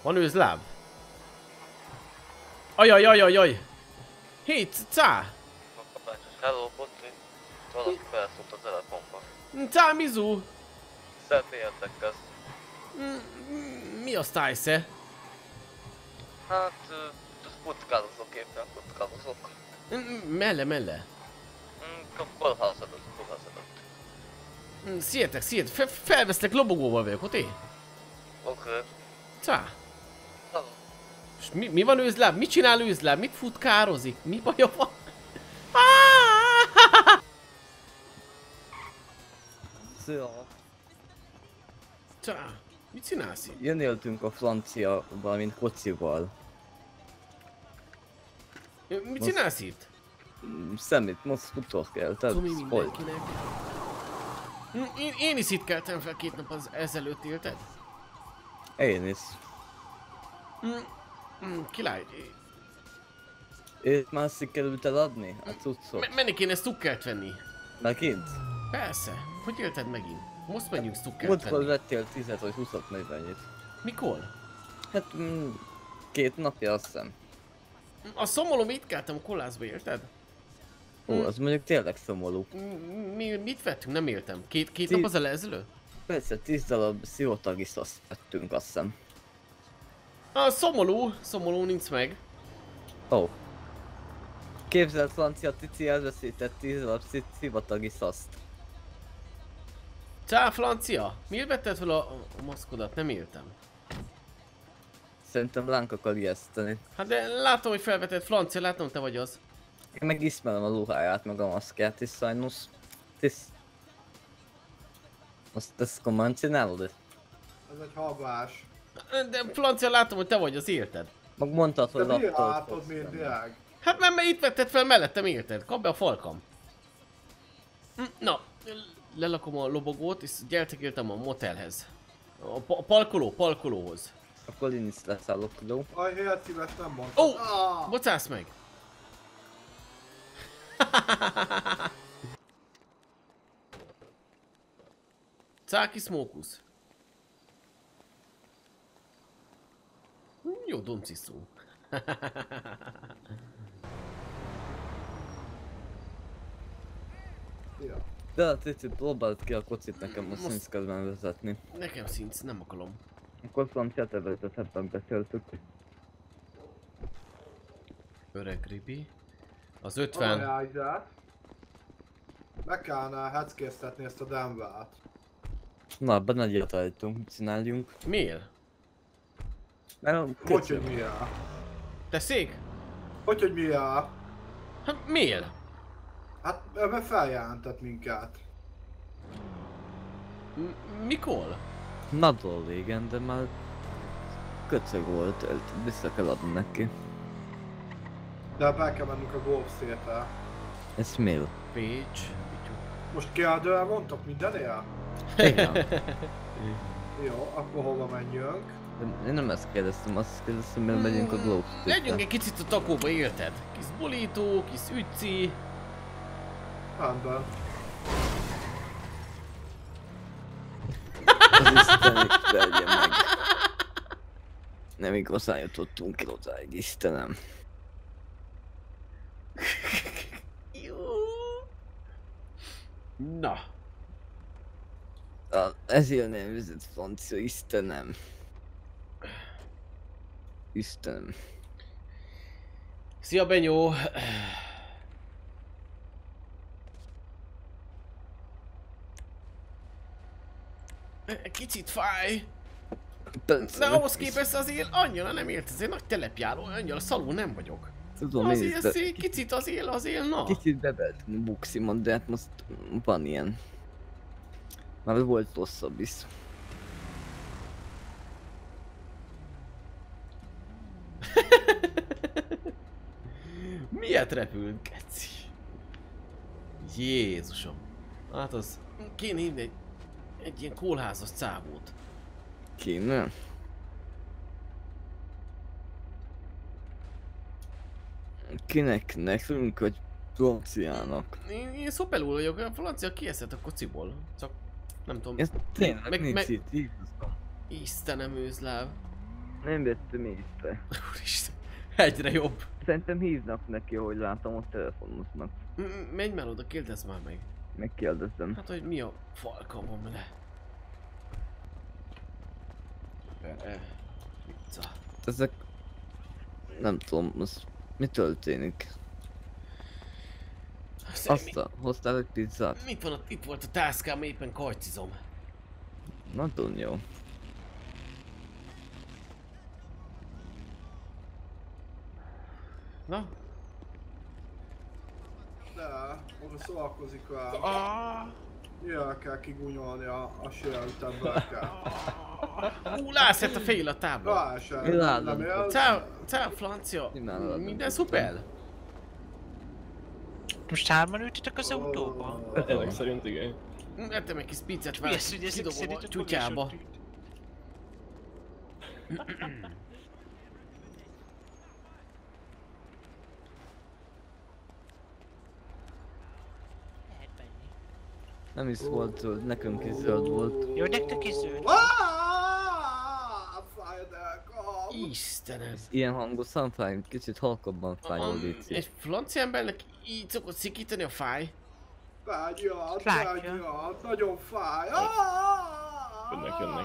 Van őzláb? Ajajajajaj! Hé, Cá! Hello, Botri. Valaki felszólt a telefonba. Cá, Mizu! Személyetek ezt. Mi a stájsze? Hát, futkálozok éppen, futkálozok. Melle. Kórházadat. Szietek, felveszlek, lobogóval vagyok, ott én? Oké. Cá! Hello. És mi van őzláb? Mit csinál őzláb? Mit futkározik? Mi baja van? Szia! Cá! Mit csinálsz itt? Jönéltünk a francia, valamint kocsival. Mit csinálsz itt? Semmit, most futok el, tehát Tomi hol? mindenkinek. Én is itt keltem fel 2 nap ezelőtt, érted? Én is. Király. Őt már sikerült eladni? A cuccot? Menni kéne stukkert venni. Megint? Persze. Hogy élted megint? Most menjünk stukkert Múltkor venni. vettél 10 vagy 20 mennyit. Mikor? Hát 2 napja azt hiszem. A szomorú itt keltem a kolászba, érted? Ó, az mondjuk tényleg szomorú. Mit vettünk? Nem értem. Két nap az ezelőtt? Persze 10 darab sziótagisztaszt vettünk azt hiszem. A szomorú nincs meg. Ó. Képzeld, francia Tici elveszített 10 darab sziótagisztaszt. Csá, francia! Miért vetted fel a maszkodat? Nem értem. Szerintem ránk akar ijeszteni. Hát de látom, hogy felvetted francia, látom, te vagy az. Én meg ismerem a ruháját, meg a maszkját is sajnos. Tisz. Azt ezt komolyan csinálod? Ez egy habás. De francia, látom, hogy te vagy az, érted? Meg mondtad, hogy De miért laptop látod mindig? Hát mert itt vetted fel mellettem, érted? Kap be a falkam. Na, lelakom a lobogót, és gyertek értem a motelhez. A parkolóhoz. Akkor én is leszállok, jó? Aj, helyet szíves nem mondtam. Ó! Bocsász meg! Cáki Smókusz. Jó dumciszó. Ja. De hát itt próbáld ki a kocsit nekem, most nincs kedvem vezetni. Nekem szintsz, nem akarom. Akkor franciát vezethettem, beszéltük. Öreg Ribi. Az Van 50. rájzsát. Meg kellene heckésztetni ezt a Denvert. Na, ebben nagy ilyet állítunk, mit csináljunk? Miért? Mert Hogy mi áll? Tessék? Hogy mi áll? Hát miért? Hát ebben feljelentett minket. Mikor? Nagyon régen, de már köcög volt, vissza kell adni neki. De be kell mennünk a golf szétre. Ez miért? Pécs. Most kérdően mondtok mindenél? Igen. Jó, akkor hova menjünk? Én nem ezt kérdeztem, azt kérdeztem, mert megyünk a Globe Streetre. Legyünk egy kicsit a takóba, érted? Kis bolító, kis ücci. Rendben. Az Istenik tegye meg. Nem igazán jutottunk el odáig, Istenem. Jó. Na. Ezért nem vezet francia, Istenem. Istenem. Szia Benyó. Kicsit fáj. De ahhoz képest azért annyira nem ért, azért nagy telepjáró, annyira szalú nem vagyok. Tudom, Azért de kicsit azért na. kicsit beveltem a buximon, de hát most van ilyen. Már volt rosszabb is. Miért repült, geci? Jézusom. Hát az... Kéne hívni egy ilyen kórházas cábót. Kéne? Kinek? Nekünk vagy franciának? Én szopelul vagyok, a francia kieszett a kociból. Csak nem tudom. Ez tényleg meg- nincs meg- itt, Jézusom. Istenem őzláv. Nem vettem észre. Úristen, egyre jobb. Szerintem hívnak neki, ahogy látom, ott telefonoznak. Menj már oda, kérdezz már meg. Megkérdezzem. Hát, hogy mi a falkamon vele. Pizza. Ezek... Nem tudom, az... Mi történik? Hoztál egy pizzát? Mit van ott? Itt volt a tászkám, éppen kajcizom. Nagyon jó. Na? De, maga szórakozik rá. Jól kell kigúnyolni a sérült emberekkel. Lászett a fél a tábla. Ráesen, nem élsz? Ciao, Francia. Imádom. Minden szuper? Most hárman ültetek az autóba? Ezek szerint igen. Ettem egy kis pizzát, Mi az, hogy ezek kidobom szerint a a csútyába. fogások? Lehet menni. Nem is volt zöld, nekünk is zöld volt. Jó, nektek is zöld. Istenem. Ilyen hangosan fáj, kicsit halkabban fájó léci. Egy francia embernek így szokott szikítani a fáj. Fájjat, Látja. fájjat, nagyon fáj. Jönnek.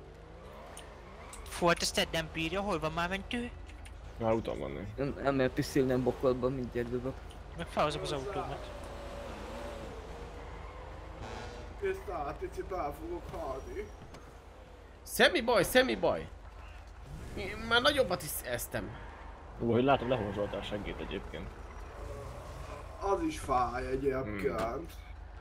Volt, ezt nem bírja, hol van már mentő? Már utam van neki. Nem mer piszélni a bokolba, mindjárt jövök. Meg felhozom az autómat. Tisztát, picit el fogok halni. Semmi baj. Én már nagyobbat is eztem. Jó, hogy látom, lehorzsoltál seggét egyébként. Az is fáj egyébként.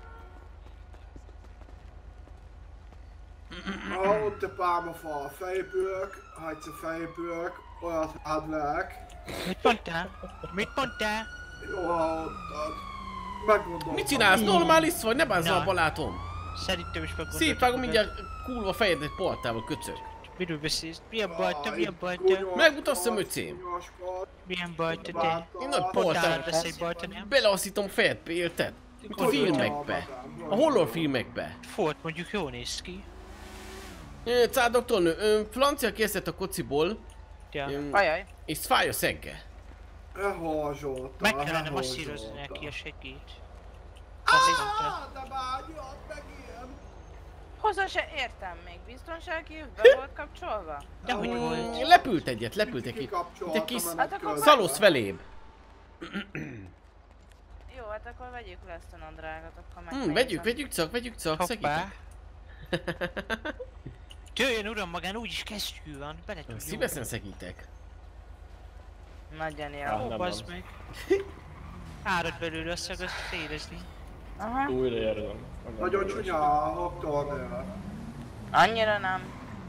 Ha ott a pálmafa, felépülök, ha egyszer felépülök, olyat hádlek. Mit mondtál? Mit mondtál? Jó, ha ott meggondoltam. Mit csinálsz? Normális vagy? Ne bánzzal Na. a balátom. Szerintem is meggondoltam. Szétvágom mindjárt kurva fejed egy portával, köcsög. Miről beszélsz? Milyen bajta? Milyen bajta? Megmutass a möcém. Milyen bajta te? Én nagy Portál portával lesz egy bajta, nem? beleaszítom a fejedbe, érted? Mint a filmekbe. A horror filmekbe. Ford mondjuk jól néz ki. Cár doktornő, francia készített a kociból, Ja. Ajaj. és fáj a szegge. Elhorzsoltam, Meg kellene masszírozni neki a segít. De vágyat, meg ilyen. Hozzá se értem még. Biztonsági övbe volt kapcsolva? Dehogy volt. Lepült egyet ki. Kikapcsoltam Te kis menet akkor közben. szalosz felébb. Jó, hát akkor vegyük le ezt a nadrágot, akkor meg. Vegyük csak, segítek. Hoppá. Jöjjön uram, magán úgyis kesztyű van, bele tudjuk. Szívesen segítek. Nagyon jó. nem Ó, van. bazd meg. Árad belőle a szag, azt érezni. Aha. Újra érzem. Nagyon csúnya a doktornél. Annyira nem.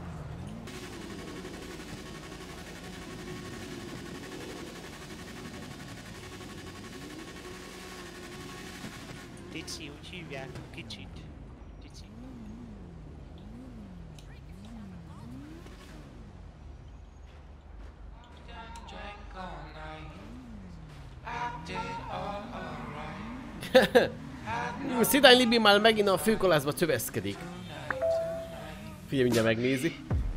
Tici, úgy hívják, kicsit. Tici. Szidány Libi már megint a főkolászba csöveszkedik. Figyelj, mindjárt megnézi.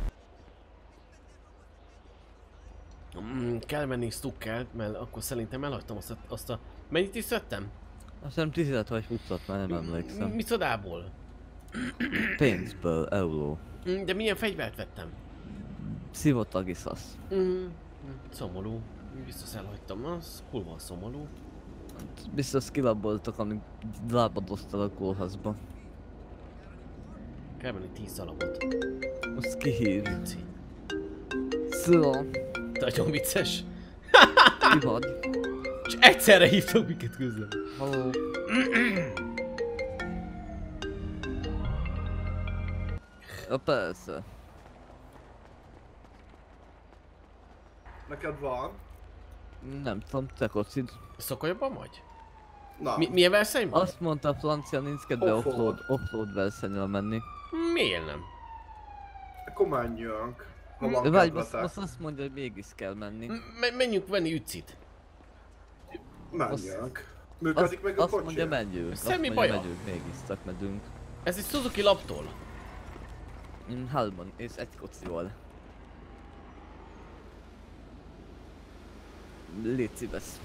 Kell menni Stukkert, mert akkor szerintem elhagytam azt a... Mennyit is szedtem? Azt hiszem 10 vagy 20-at, már nem emlékszem. Micsodából? Pénzből, euró. De milyen fegyvert vettem? Szivatagi szasz. Szomorú. Biztos elhagytam, az kurva szomorú. Biztos kilaboltak, amíg lábadoztál a kórházba. Kell menni 10 alapot. Most kihív. Cici. Szóval, Nagyon vicces. ki vagy? És egyszerre hívtok minket közben. Halló. Ja, persze. Neked van? Nem tudom, te kocsid. Szokolyabban vagy? Na. Milyen verseny van? Azt mondta a francia, nincs kedve Offroad. offroad versenyre menni. Miért nem? Akkor menjünk. Ha van Vagy most kedvetek. azt mondja, hogy mégis kell menni. Menjünk venni ücit. Menjünk. Működik meg a Azt kocsi? mondja, menjünk. Azt Semmi mondja, baja. megyünk, mégis csak megyünk. Ez egy Suzuki laptól. Hárman, és egy kocsival. légy szíves.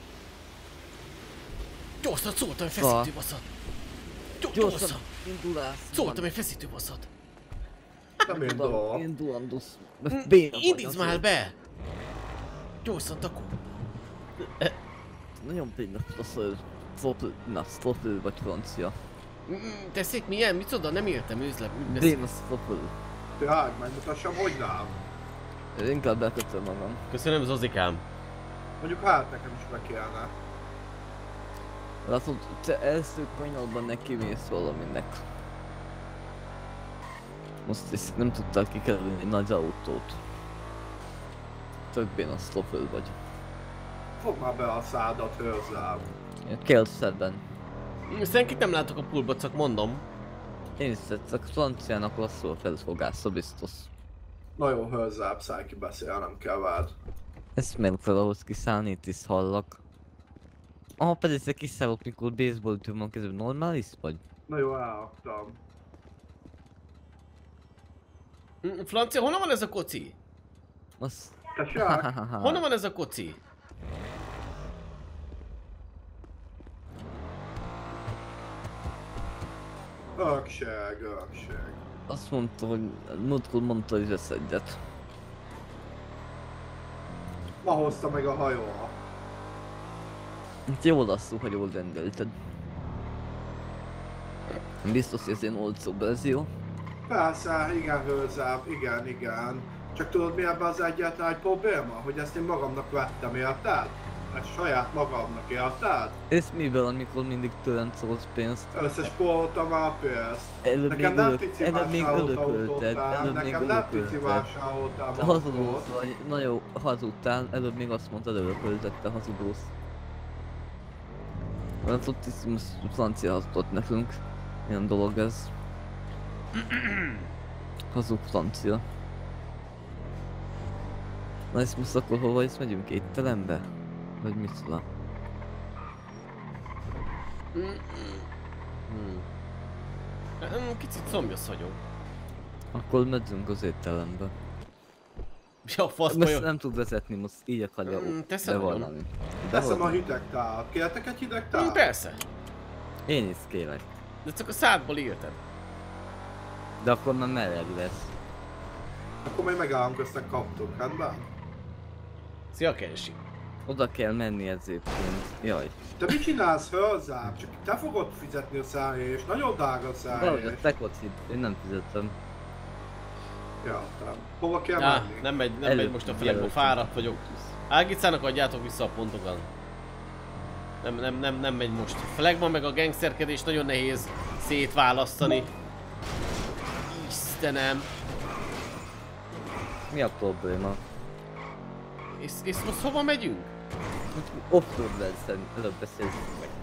Gyorsan szóltam egy feszítőbaszat! Gyorsan! Indulás. Szóltam egy feszítőbaszat! Nem indul. Indulandusz. Indítsd már be! Gyorsan, Takó! Nagyon béna Stoffel vagy francia. Tessék, milyen? Micsoda? Nem értem, üzlet. Béna Stoffel. Tényleg, majd mutassam, hogy nem. Inkább bekötöm magam. Köszönöm, Zozikám. Mondjuk hát nekem is be kellene. Látod, te első kanyarban nekimész valaminek. Most is nem tudtál kikerülni egy nagy autót. Tök béna Stoffel vagy. Fogd már be a szádat, hőzzám. Kelszeben. Senkit nem látok a poolba, csak mondom. Én is tetszek, franciának lasszul felfogása biztos. Na jó, hőzzám, szállj ki beszél, nem kell vád. Ezt meg fel ahhoz kiszállni, itt is hallak. Pedig te kiszállok, mikor baseball ütőm van kezében, normális vagy? Na jó, elaktam. Francia, honnan van ez a koci? Az... Tessék? Honnan van ez a koci? Ökseg, ökseg. Azt mondta, hogy múltkor mondta, hogy vesz egyet. Ma hozta meg a hajó. Hát jól lasszú, hogy jól rendelted. Biztos, hogy ez ilyen olcsó verzió. Persze, igen, hőzzám, igen. Csak tudod mi ebben az egyetlen egy probléma? Hogy ezt én magamnak vettem, érted? Ezt saját magamnak, érted? És mivel, amikor mindig tőlem szólsz pénzt? Összespóroltam a pénzt. Előbb Nekem nem pici előbb még vásároltam, örökölted, nekem nem pici vásároltam. Te hazudolsz vagy, nagyon hazudtál, előbb még azt mondtad, örökölted, te hazudolsz. Mert ott is most francia hazudott nekünk. Ilyen dolog ez. Hazug francia. Na és most akkor hova is megyünk? Étterembe? Vagy micsoda? Kicsit szomjas vagyok. Akkor megyünk az étterembe. Ja, faszba Most jó. nem tud vezetni, most így akarja teszem bevallani. Teszem a hideg tálat. Kértek egy hideg tálat? Persze. Én is kérek. De csak a szádból írtad. De akkor már meleg lesz. Akkor majd megállunk köztek kaptunk, rendben? Szia, Kenshi. Oda kell menni egyébként. Jaj. Te mit csinálsz, hőzzám? Csak te fogod fizetni a szállés, nagyon drága a Valahogy a szállés. te kocsit, én nem fizettem. Ja, hova kell Ja, menni? nem megy Előbb most a felekbe, jelöltem. fáradt vagyok. Ágicának adjátok vissza a pontokat. Nem megy most. Flagban meg a gangsterkedés nagyon nehéz szétválasztani. Istenem. Mi a probléma? És most hova megyünk? Offroad lesz, előbb beszélünk meg.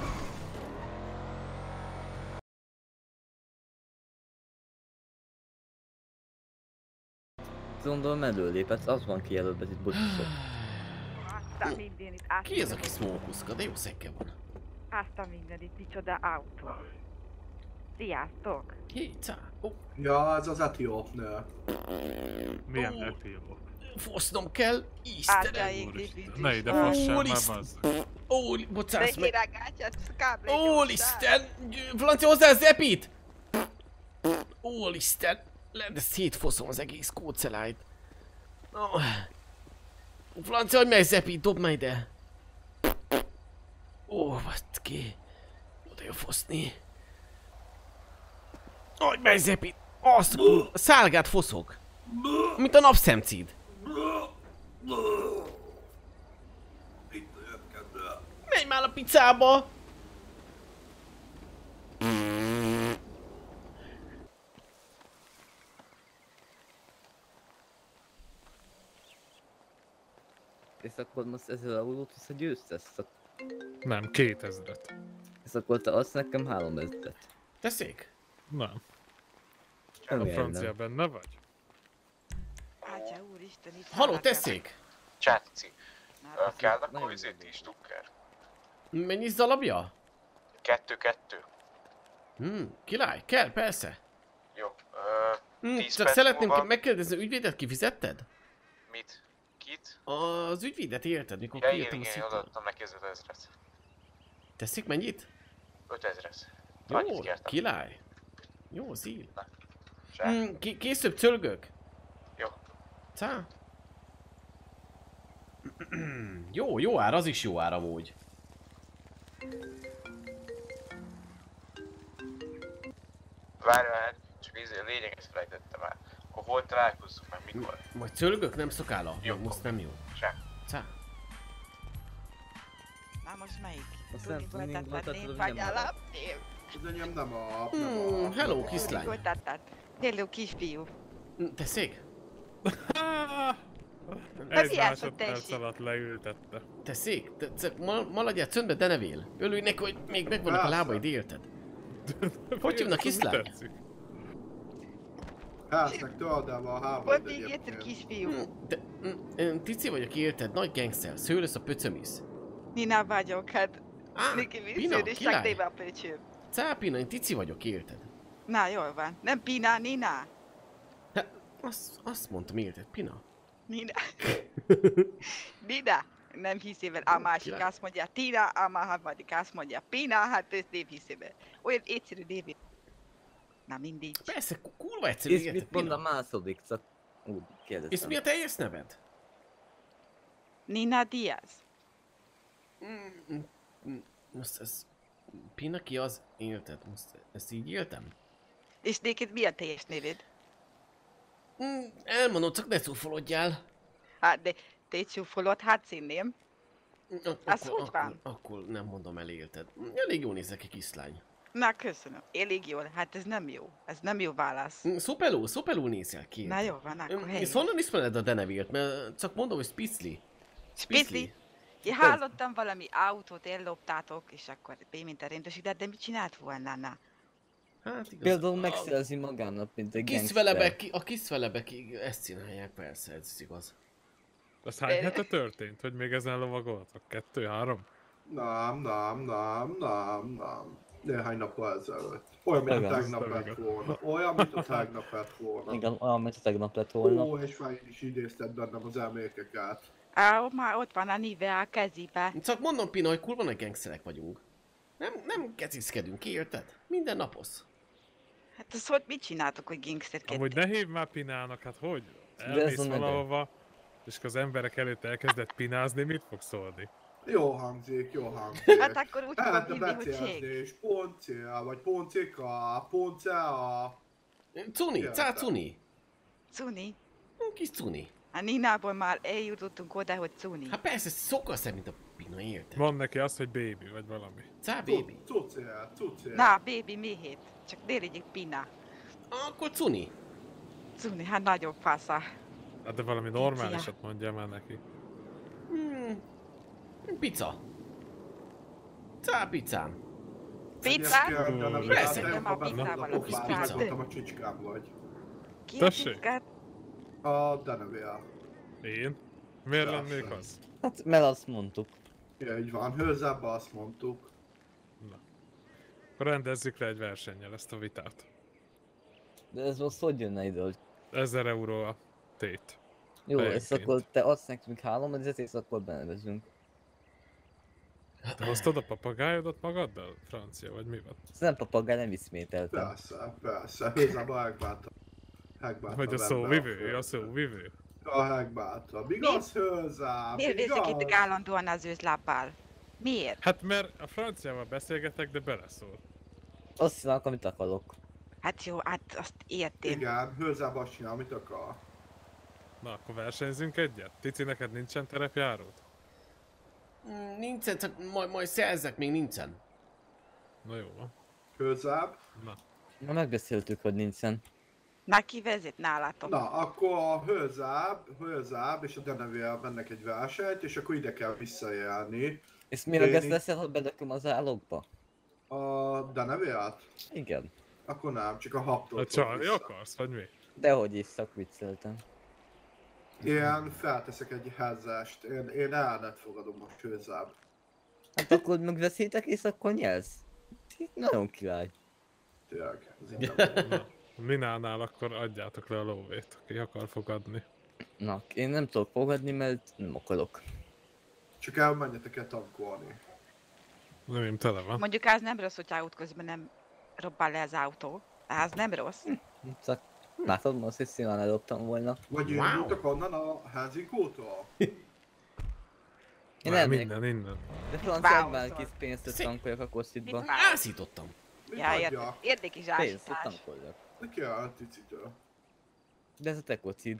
Gondolom előlépett, az van kijelölve itt buszok. Azt a mindenit, azt Ki ez a kis smókuszka? De jó szekke van. Azt a mindenit, micsoda autó. Sziasztok! Hétszá. Ó, Ja, ez az etióp nő. Milyen etióp? fosznom kell. Átja Istenem. égdíti. Ne ide fassál már, Úristen. bazd. Ó, bocsász meg. kábel. Úristen! Francia, hozzá az epit! Úristen! De szétfoszom az egész kódcelájt. Oh. Francia, hogy mely zepit? Dobd már ide! Ó, basz ki! Oda jó foszni. Hogy mely zepit? Azt a szálgát foszok! Mint a napszemcid! Menj már a picába! És akkor most 1000 eurót visszagyőztesz? Nem, 2000-et. És akkor te adsz nekem 3000-et. Tessék? Nem. A Remélem. francia benne vagy? Atya úristen, itt Haló, tessék! Csáci, kell Nagyon akkor izét jó. is, Tucker? Mennyi zalabja? 2-2. Király, kell, persze. Jó, 10 Csak perc szeretném múlva... megkérdezni, ügyvédet kifizetted? Mit? Kit? Az ügyvédet érted, mikor Ja, igen, kiírtam a igen, szitát. odaadtam neki 5000-et. Teszik mennyit? 5000-et. Jó, Annyit kértem. király. Jó, zíl. Se. Készőbb cölgök? Jó. Cá? Jó ár, az is jó ár amúgy. Várj, csak a lényeget felejtettem el. Akkor hol találkozzunk meg, mikor? Vagy cölgök nem szokála? Jó. Most nem jó. Se. Cá? Na most melyik? Azt nem tudnék, Vagy állam? Az enyém nem a... Hello, kislány. Hello, kisfiú. Tessék? Egy játszol, másodperc tessék. alatt leültette. Tessék? Maladjál csöndbe, Denevél. Örülj neki, hogy még megvannak a Persze. lábaid, érted? Hogy hívnak, Mi kislány? tetszik? Háznak toldával a háború Volt még egyszer kisfiú. Tici vagyok, érted? Nagy gangster. Szőlősz a pöcömisz. Nina vagyok, hát. Neki Pina, visszajön és király. megnéve a pöcsőm. Cá, Pina, én Tici vagyok, érted? Na, jól van. Nem Pina, Nina. De azt mondtam, érted? Pina? Nina. Nina. Nem hiszem el. A másik Király. azt mondja Tina, a harmadik azt mondja Pina, hát ezt nem hiszem el. Olyan egyszerű név. Na mindig. Persze, kurva egyszerű, És érted? mit mond a Pina? második? Csak úgy És kérdeztem. mi a teljes neved? Nina Diaz. Most ez... Pina ki az? Érted? Most ezt így éltem? És neked mi a teljes neved? Elmondom, csak ne szúfolodjál. Hát de te csúfolod, hát színném. Az hogy van? Akkor nem mondom el, érted? Elég jól nézek ki, kislány. Na köszönöm. Elég jól. Hát ez nem jó. Ez nem jó válasz. Szopelul nézel ki. Na jó van, akkor És helyes. honnan ismered a Denevirt? Mert csak mondom, hogy Spicli. Spicli? Én hallottam valami autót elloptátok, és akkor mint a rendőrség, de mit csinált volna? Na? Hát igaz. Például megszerzi magának, mint egy A kiszvelebek ezt csinálják, persze, ez igaz. Az hány hete történt, hogy még ezen lovagoltak? 2, 3? Nem. Néhány nappal ezelőtt. Olyan, mint a Igen, tegnap lett volna. Olyan, mint a tegnap lett volna. Igen, olyan, mint a tegnap lett volna. Ó, és már is idézted bennem az emlékeket. Már ott van a nive a kezébe. Csak mondom, Pina, hogy kurva nagy gangsterek vagyunk. Nem keciszkedünk, érted? Minden naposz. Hát az hogy mit csináltok, hogy gangsterkedtek? Amúgy ne hívd már Pinának, hát hogy? ez Elmész a neve. valahova, és az emberek előtt elkezdett pinázni, mit fog szólni? Jó hangzik. Hát akkor úgy fogok Lehetne hívni, hogy becélzni, Cég. és poncél, vagy poncika, poncea. Cuni, Értem. Cuni. Cuni. Kis Cuni. A Ninából már eljutottunk oda, hogy Cuni. Hát persze, sokkal szebb, mint a Pina, érted? Mond neki azt, hogy baby, vagy valami. Cá, baby. Cucél. Na, baby, mihét. Csak ne legyek Pina. Akkor Cuni. Cuni, hát nagyon fasza. Hát de valami normálisat mondja már neki. Pizza. Cá, pizzám. Pizza? Persze. Nem a pizzával, a pizzát. Mondtam, a csicskám vagy. Ki a Tessék? pizzát? A Denevél. Én? Miért Persze. lennék az? Hát, mert azt mondtuk. Ja, így van, hőzába azt mondtuk. Na. Akkor rendezzük le egy versennyel ezt a vitát. De ez most hogy jönne ide, hogy 1000 euró a tét. jó, és Fejenként. akkor te adsz nekünk 3000, és akkor benevezünk. Te hoztad a papagájodat magaddal? Francia, vagy mi van? Ez nem papagáj, nem ismételtem. Persze, hőzába Hegbáta. Hogy a szóvivő, a szóvivő. A Hegbáta. Igaz, hőzám, Miért vészekítek állandóan az őzlábbal? Miért? Hát mert a franciával beszélgetek, de beleszól. Azt csinálok, amit akarok. Hát jó, hát azt értem. Igen, hőzába azt csinál, amit akar. Na, akkor versenyzünk egyet? Tici, neked nincsen terepjáród? Nincsen, csak majd szerzek, még nincsen. Na jó van. Hőzáb. Na. Na megbeszéltük, hogy nincsen. Na, ki vezet nálatok? Na, akkor a hőzáb és a Denevél mennek egy versenyt, és akkor ide kell visszajárni. És mire Én ezt így- leszel, ha bedököm az állókba? A Denevélt? Igen. Akkor nem, csak a haptól. A csalni akarsz, vagy mi? Dehogy is, csak vicceltem. Én felteszek egy házast, én elnet fogadom most hőzáb. Hát akkor megveszítek, és akkor nyelsz. Nagyon király. Tényleg, ez így nem jó. Na, Minánál akkor adjátok le a lóvét, aki akar fogadni. Na, én nem tudok fogadni, mert nem akarok. Csak elmenjetek el tankolni. Nem, én tele van. Mondjuk az nem rossz, hogyha útközben nem robbál le az autó. Az nem rossz. Csak látod, most is színűen eldobtam volna. Vagy indultak onnan a Helsinki-tól? Én Már elmegyek. innen. De francia Wow, már szóval. kis pénzt, hogy tankoljak a kosztitba. Ászítottam. Mit Ja, adjak? érdekes Pénzt, hogy ásítás. tankoljak. De ki a ticitől? De ez a te kocid.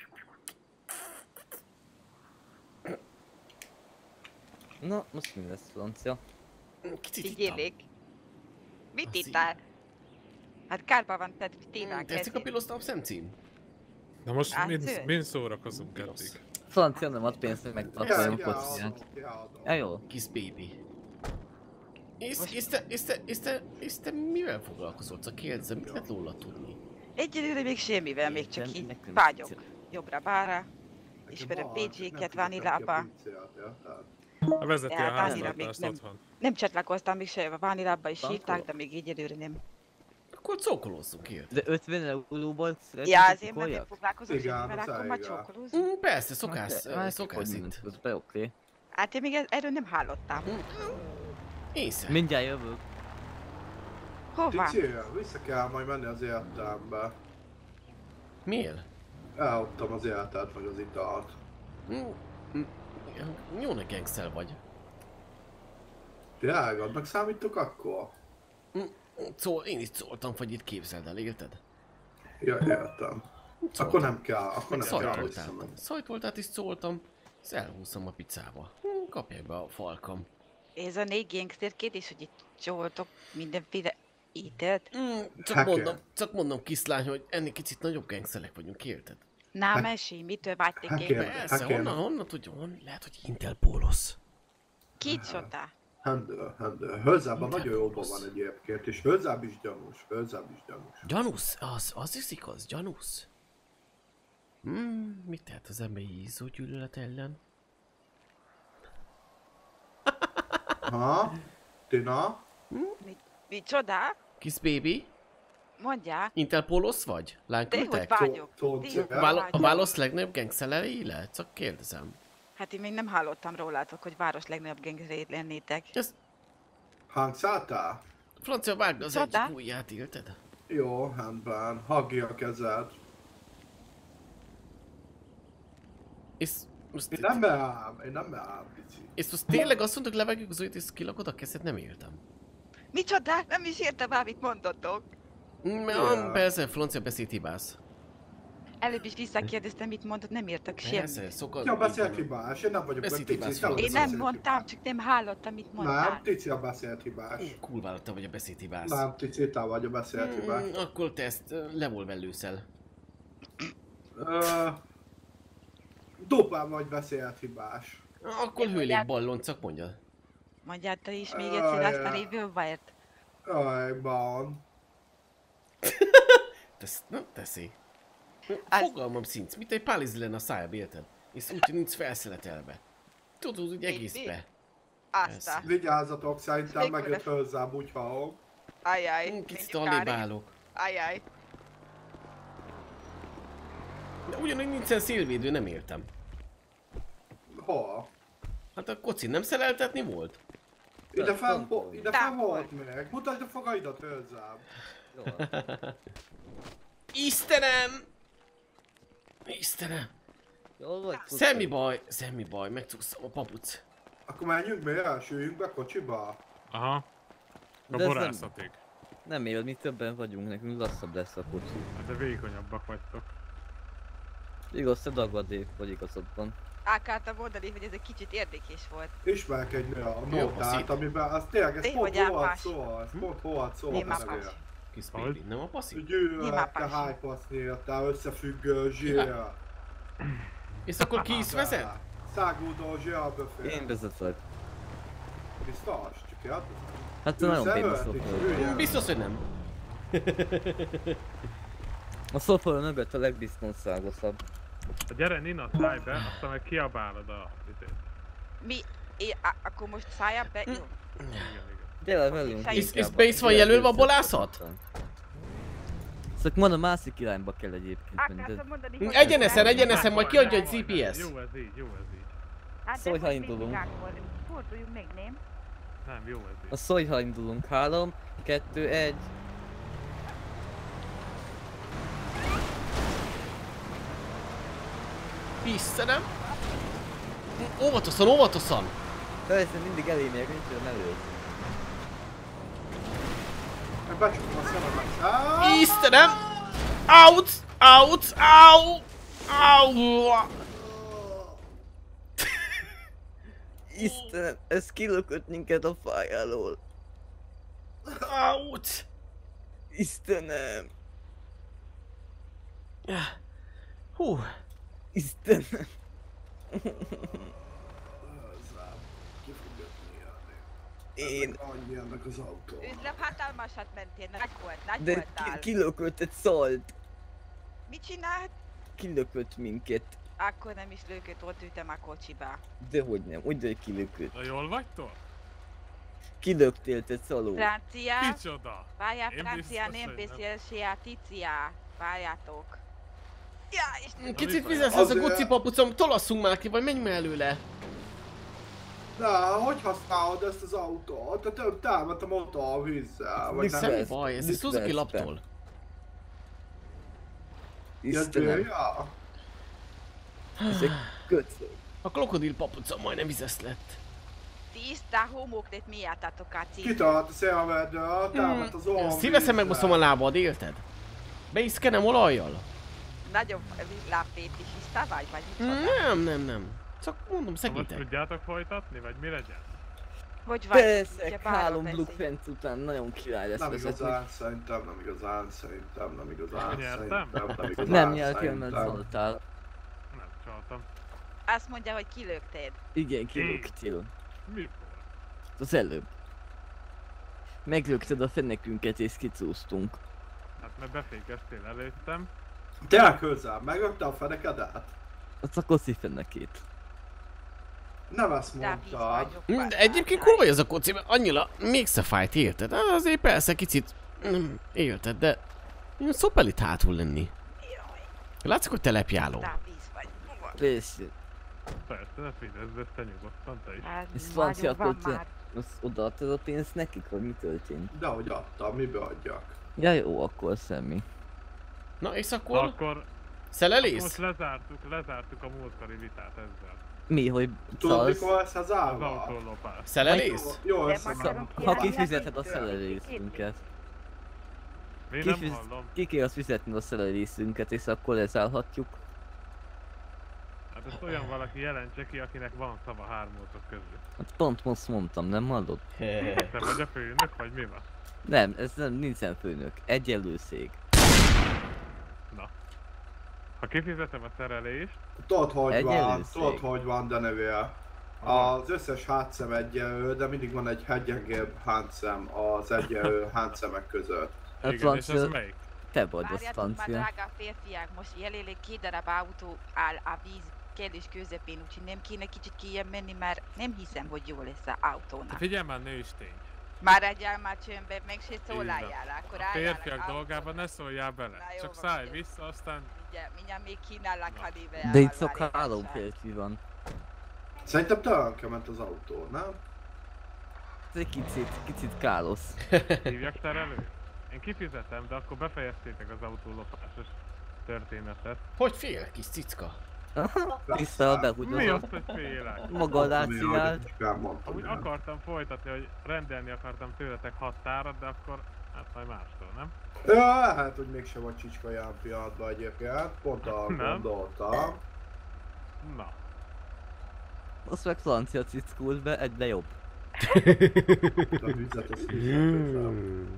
Na, most mi lesz, francia? Kicsit ittam. Figyelik. Mit Az ittál? Hát kárba van, tehát téván Tetszik a kezdjük. pilosztap szemcím? Na most Hát, mind szórakozunk Pilosz. eddig. Francia nem ad pénzt, hogy megtankoljam a Ja, kociját. adom. Ja, jó. Kis baby. És te mivel foglalkozol? Csak kérdezem, mit lehet róla tudni? Egyelőre még semmivel, még csak Nem, így nekünk vágyok. pici. Jobbra-bára. Ismerem Van, csak PG-ket, nem Vanilába. tudok ki a pizzát, érted? A vezeti a Ja, annyira még háztartást nem. otthon. Nem csatlakoztam még se, a Vanilába is Tankol? hívták, de még egyelőre nem. Akkor cókolózzunk, érted? De 50 euróból Ja, azért mert nem koljak? foglalkozom Igen, semmivel, az akkor már elég. csókolózunk. Persze, szokás Hogy itt. ez be oké. Hát én még erről nem hallottam. Észre. Mindjárt jövök. Hova? Tici, vissza kell majd menni az életembe. Miért? Elhoztam az életet, meg az italt. Jó, ne gangster vagy. Tényleg, adnak számítok akkor? Én is szóltam, hogy itt képzeld el, érted? Ja, értem. Akkor nem kell, akkor nem kell visszamenni. Szajtoltát is szóltam, ezt elhúzom a picába. Kapják be a falkam. Ez a 4 gangsterként is, hogy itt csoltok mindenféle ételt. Csak mondom kislány, hogy ennél kicsit nagyobb gangsterek vagyunk, érted? Na, mesélj, mitől vágyték Hacker. én? Persze, Hacker. honnan tudja, lehet, hogy Interpolosz. Kicsoda? Handel. Hölzában nagyon jóban van egyébként, és Hölzább is gyanús, Gyanús? Az is igaz, gyanús. Mit tehet az ember ízó gyűlölet ellen? Ha? Tina? Micsoda? Kis baby? Mondjál. Interpolosz vagy? De hogy Lányküldtek? vágyok. Tónc. De hogy A A vágyok. válasz legnagyobb gangsterei le? Csak kérdezem. Hát én még nem hallottam rólatok, hogy város legnagyobb gangsterét lennétek. Ez Hangszálltál? francia vágd az Csodá? egyik ujját, érted? Jó, handben. Haggi a kezed. És most, Én nem beáll, pici. és most tényleg azt mondod, levágjuk az ujjat és kilakod a kezed? Nem értem. Micsoda? Nem is értem már, mit mondotok. Persze, francia beszédhibász. Előbb is visszakérdeztem, mit mondott, nem értek semmit. Persze, szokott. Ja, beszélt hibás, én nem vagyok Beszélt olyan hibás pici. vagy. Én nem mondtam, csak nem hallottam, mit mondtál. Nem, Tici a beszélt hibás. Kurvára te vagy a beszédhibász. Nem, Tici, te vagy a beszélt hibás. Akkor te ezt levolvellőszel. Dupán vagy beszélt hibás. Akkor hőlék balloncak, mondja. Mondjál te is még egyszer azt a Ravenfire-t. Ajban. Nem teszi. Az- Fogalmam sincs, mint egy páliz lenne a szájába, érted? És úgy, hogy nincs felszeletelve. Tudod, úgy egészbe. Aztán. Vigyázzatok, szerintem Még megjött vele- hozzám, úgy hallom. Ajjaj. Kicsit mondjuk alébb Kári. állok. Ajjaj. De ugyanúgy nincsen szélvédő, nem értem. Hol? Hát a kocin nem szereltetni volt? Ide fel Tápol. volt meg. Mutasd a fogaidat hozzám. Jó. Istenem! Istenem! Jól vagy? Semmi baj, megcsúszom a papuc. Akkor menjünk mi elsüljünk be kocsiba. Aha. A De ez nem- borászatig. Nem ér, mi többen vagyunk, nekünk lassabb lesz a kocsi. Hát de vékonyabbak vagytok. Igaz, te dagadék vagy igazadban. Akartam mondani, hogy ez egy kicsit érdekes volt. Ismerek egy nőt, passzív. amiben az tényleg, ez Én pont vagy hol elpás. szól, ez pont hol szól Én a már neve. pas. Kis Hogy? baby, nem a passzív? Gyűlölet, te Némapás. hype-azt nyírtál, összefüggő zsél. És akkor ki is vezet? Szágúdó zsélböfél. Én vezetek. Biztos, csak kérdezem. Hát te nagyon béna Összeölt is, szofőr. hülye. Biztos, hogy nem. A szofőr mögött a legbiztonságosabb. Hát gyere Nina, szállj be, aztán meg kiabálod a izét. Mi? Akkor most szálljál be? Jó. Igen. Gyere velünk. És be is van jelölve a bolászat? Szóval mondom, másik irányba kell egyébként menni. Akartam mondani, hogy... Egyenesen, majd kiadja egy GPS. Jó ez így, jó ez így. Hát Szólj, de ha hogy indulunk. mindig akkor forduljunk meg, nem? Nem, jó ez így. A szólj, ha indulunk. 3, 2, 1. Istenem! Óvatosan, óvatosan! Persze mindig elém ér, nincs olyan elő. Meg becsukom a szememet. Istenem! Out! Out! Au! Au! Istenem, ez kilökött minket a fájáról. Out! Istenem. Hú! Istenem. Ki fogja nyílni. Én... Annyi ennek az autó. Üzlem hatalmasat mentél, nagy De voltál. kilökött egy szalt. Mit csinált? Kilökött minket. Akkor nem is lőkött, ott ültem a kocsiba. Dehogy nem, úgy hogy kilökött. Na jól vagytok? Kilöktél te szaló. Francia, Kicsoda? várjál, Én francia, biztos, nem hogy beszél se Ticia. Várjátok. Ja, Isten. Kicsit vizes ez a guci papucom, tolasszunk már ki, vagy menjünk már előle. Na, hogy használod ezt az autót? Te több támadt a motor a vízzel, vagy nem? Semmi baj, ez egy Suzuki laptól. Istenem, Ja. ez egy köcög. A krokodil papucom majdnem vizes lett. Tiszta homoknet miattatok a cím. Kitart a szélvedről, támadt az orr Szívesen megbosszom a lábad, érted? Beiskenem olajjal? Nagyobb lábfét is tiszta vagy micsoda? Nem. Csak mondom, Most segítek. tudjátok folytatni, vagy mi legyen? Hogy vagy? Persze, Ugye 3 bárhol Bluefence után nagyon király lesz Nem vezetni. igazán, szerintem nem igazán, Nyertem? Nem nyertél, mert szaltál. Nem, csaltam. Azt mondja, hogy kilökted. Igen, kilöktél. Mikor? Az előbb. Meglökted a fenekünket és kicúztunk. Hát mert befékeztél előttem. Tényleg hozzá, megökte a fenekedet? Az a koszi fenekét. Nem ezt De víz mondtad. vagyok. De egyébként kurva ez a koci, mert annyira mégse fájt, érted? Azért persze kicsit érted, de szopelit hátul lenni. Látszik, hogy telepjáló. De víz vagy. Persze. Persze, ne figyelj, ezt te nyugodtan, te is. Hát, Ez francia van kocsi. már. Azt odaadtad a pénzt nekik, vagy mi történt? Dehogy adtam, mibe adjak? Ja jó, akkor semmi. Na és Akkor akkor most szelelés? lezártuk a múltkori vitát ezzel. Mi, hogy Tudod, szalsz? mikor lesz az Az állva? autólopás. Szelelés? Jó De összeszállom. akarom Ha kérni, kifizeted a nekik szerelészünket. Én nem hallom. Ki kell azt fizetni a szerelészünket, és akkor lezállhatjuk. Hát ezt olyan valaki jelentse ki, akinek van szava hármótok közül. Hát pont most mondtam, nem hallod? Te vagy a főnök, vagy mi van? Nem, ez nem, nincsen főnök. Egyenlő szék. Na. Ha kifizetem a szerelést, Tudod, hogy Egyenlő van, szék. tudod, hogy van, de nevél. Az összes hátszem egyenlő, de mindig van egy hegyengébb hátszem az egyenlő hátszemek között. A igen, és ez francia, melyik? te vagy a Várjátok már, francia. drága férfiak, most jelenleg 2 darab autó áll a víz kellős közepén, úgyhogy nem kéne kicsit kijebb menni, mert nem hiszem, hogy jó lesz az Te autónak. figyelj már, nőstény. Maradjál már csöndbe, meg se Így szólaljál, van. akkor A álljanak férfiak autóba. dolgában ne szóljál bele. Na, jó Csak van, szállj figyelj. vissza, aztán... Mindjárt még kínálnak hadivel. De itt csak 3 férfi van. Szerintem tönkre ment az autó, nem? Ez egy kicsit károsz. Hívjak szerelőt? Én kifizetem, de akkor befejeztétek az autólopásos történetet. Hogy fél, kis cicka? Vissza a Mi behugyozott. azt, hogy félek? Maga alá Ami, ahogy csinált. Csicskán mondtam, Úgy nem? akartam folytatni, hogy rendelni akartam tőletek 6 tárat, de akkor hát majd mástól, nem? Ja, lehet, hogy mégse vagy csicska jelen pillanatban egyébként. Pont arra Nem. gondoltam. Na. Azt meg francia cickult be, egyre jobb. A vizet, az vizet.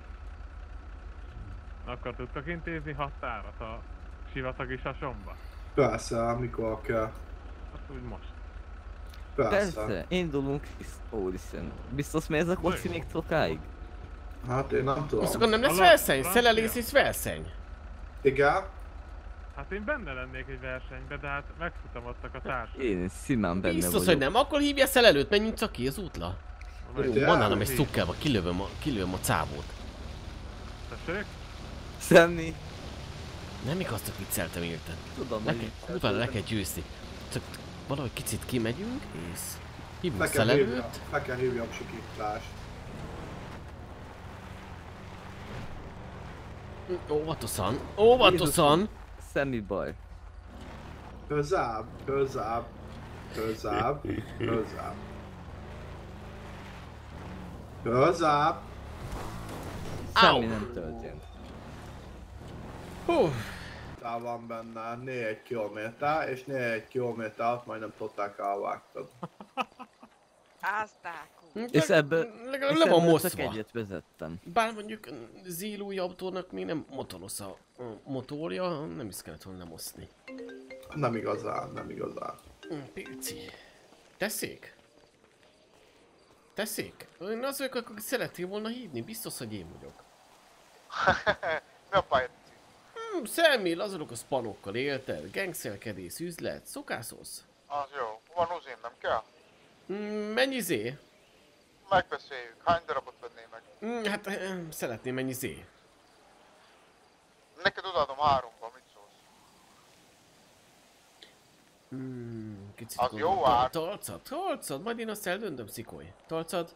Akkor tudtok intézni 6 tárat a sivatagi sasomba? Persze, mikor kell. Azt úgy most. Persze, indulunk is. Úristen. Biztos mi ez a kocsi még sokáig? Hát én nem tudom. Most akkor nem lesz Alap- verszeny? francia. Szelelés és verszeny? Igen? Hát én benne lennék egy versenybe, de hát megfutamodtak a társak. Én simán benne Biztos, vagyok. hogy nem. Akkor hívja szelelőt, menjünk csak ki az útla. Jó, Van nálam egy szukkelba, kilövöm a cábót. Tessék? Semmi. Nem igaz, csak vicceltem érted. Tudom, hogy Utána le kell győzni. Csak valahogy kicsit kimegyünk, és hívunk Fel kell hívjam, szelelőt. fel kell hívjam sikítást. Óvatosan, óvatosan! semmi baj. Közább, közább, közább, közább. Közább. Semmi nem történt. Hú, Tál van benne 4 kilométer, és 4 kilométert majdnem totál elvágtad. Aztákú. És ebből, legalább és le van ebből csak moszva. egyet vezettem. Bár mondjuk Zél új autónak még nem motoros a motorja, nem is kellett volna lemosztni. Nem igazán, nem igazán. Pici. Tessék? Tessék? Én az vagyok, aki szeretnél volna hívni, biztos, hogy én vagyok. Mi a baj? Semmi, lazulok a spanokkal, érted? Gangsterkedés, üzlet, szokászolsz? Az jó. Van uzin, nem kell? Mennyi zé? Megbeszéljük. Hány darabot vennél meg? Hát szeretném mennyi zé. Neked odaadom 3-ba, mit szólsz? Kicsit Az jó ár. Tarcad, majd én azt eldöntöm, Szikolj. Tarcad.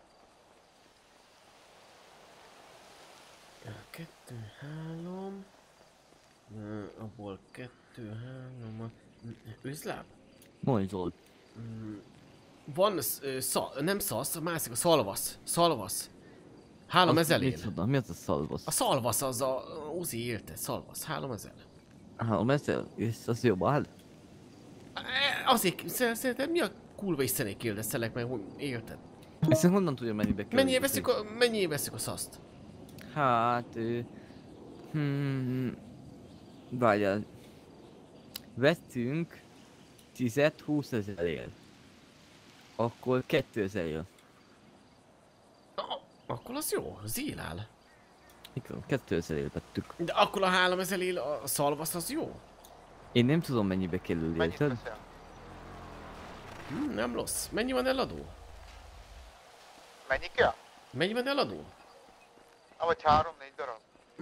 2, 3. Abból 2, 3. Üzláb? Mondj Zsolt. Van, nem szasz, a másik a szalvasz. Szalvasz. 3000 ér. Micsoda? Mi az a szalvasz? A szalvasz az a Uzi érte, szalvasz, 3000. 3000? És az jobb áll? Azért, szerintem mi a kurva istené kérdeztelek meg, hogy érted? És honnan tudja mennyibe kerül? Mennyiért veszük a szaszt? Hát... Várjál. Vettünk 10-20 ezerért. Akkor 2000 jön. Akkor az jó, Zél áll. Igen, 2000-ért vettük. De akkor a 3000 él a szalvasz az jó? Én nem tudom mennyibe kerül, Mennyit érted? veszel? Nem rossz. Mennyi van eladó? Mennyi kell? Mennyi van eladó? Vagy 3-4 darab?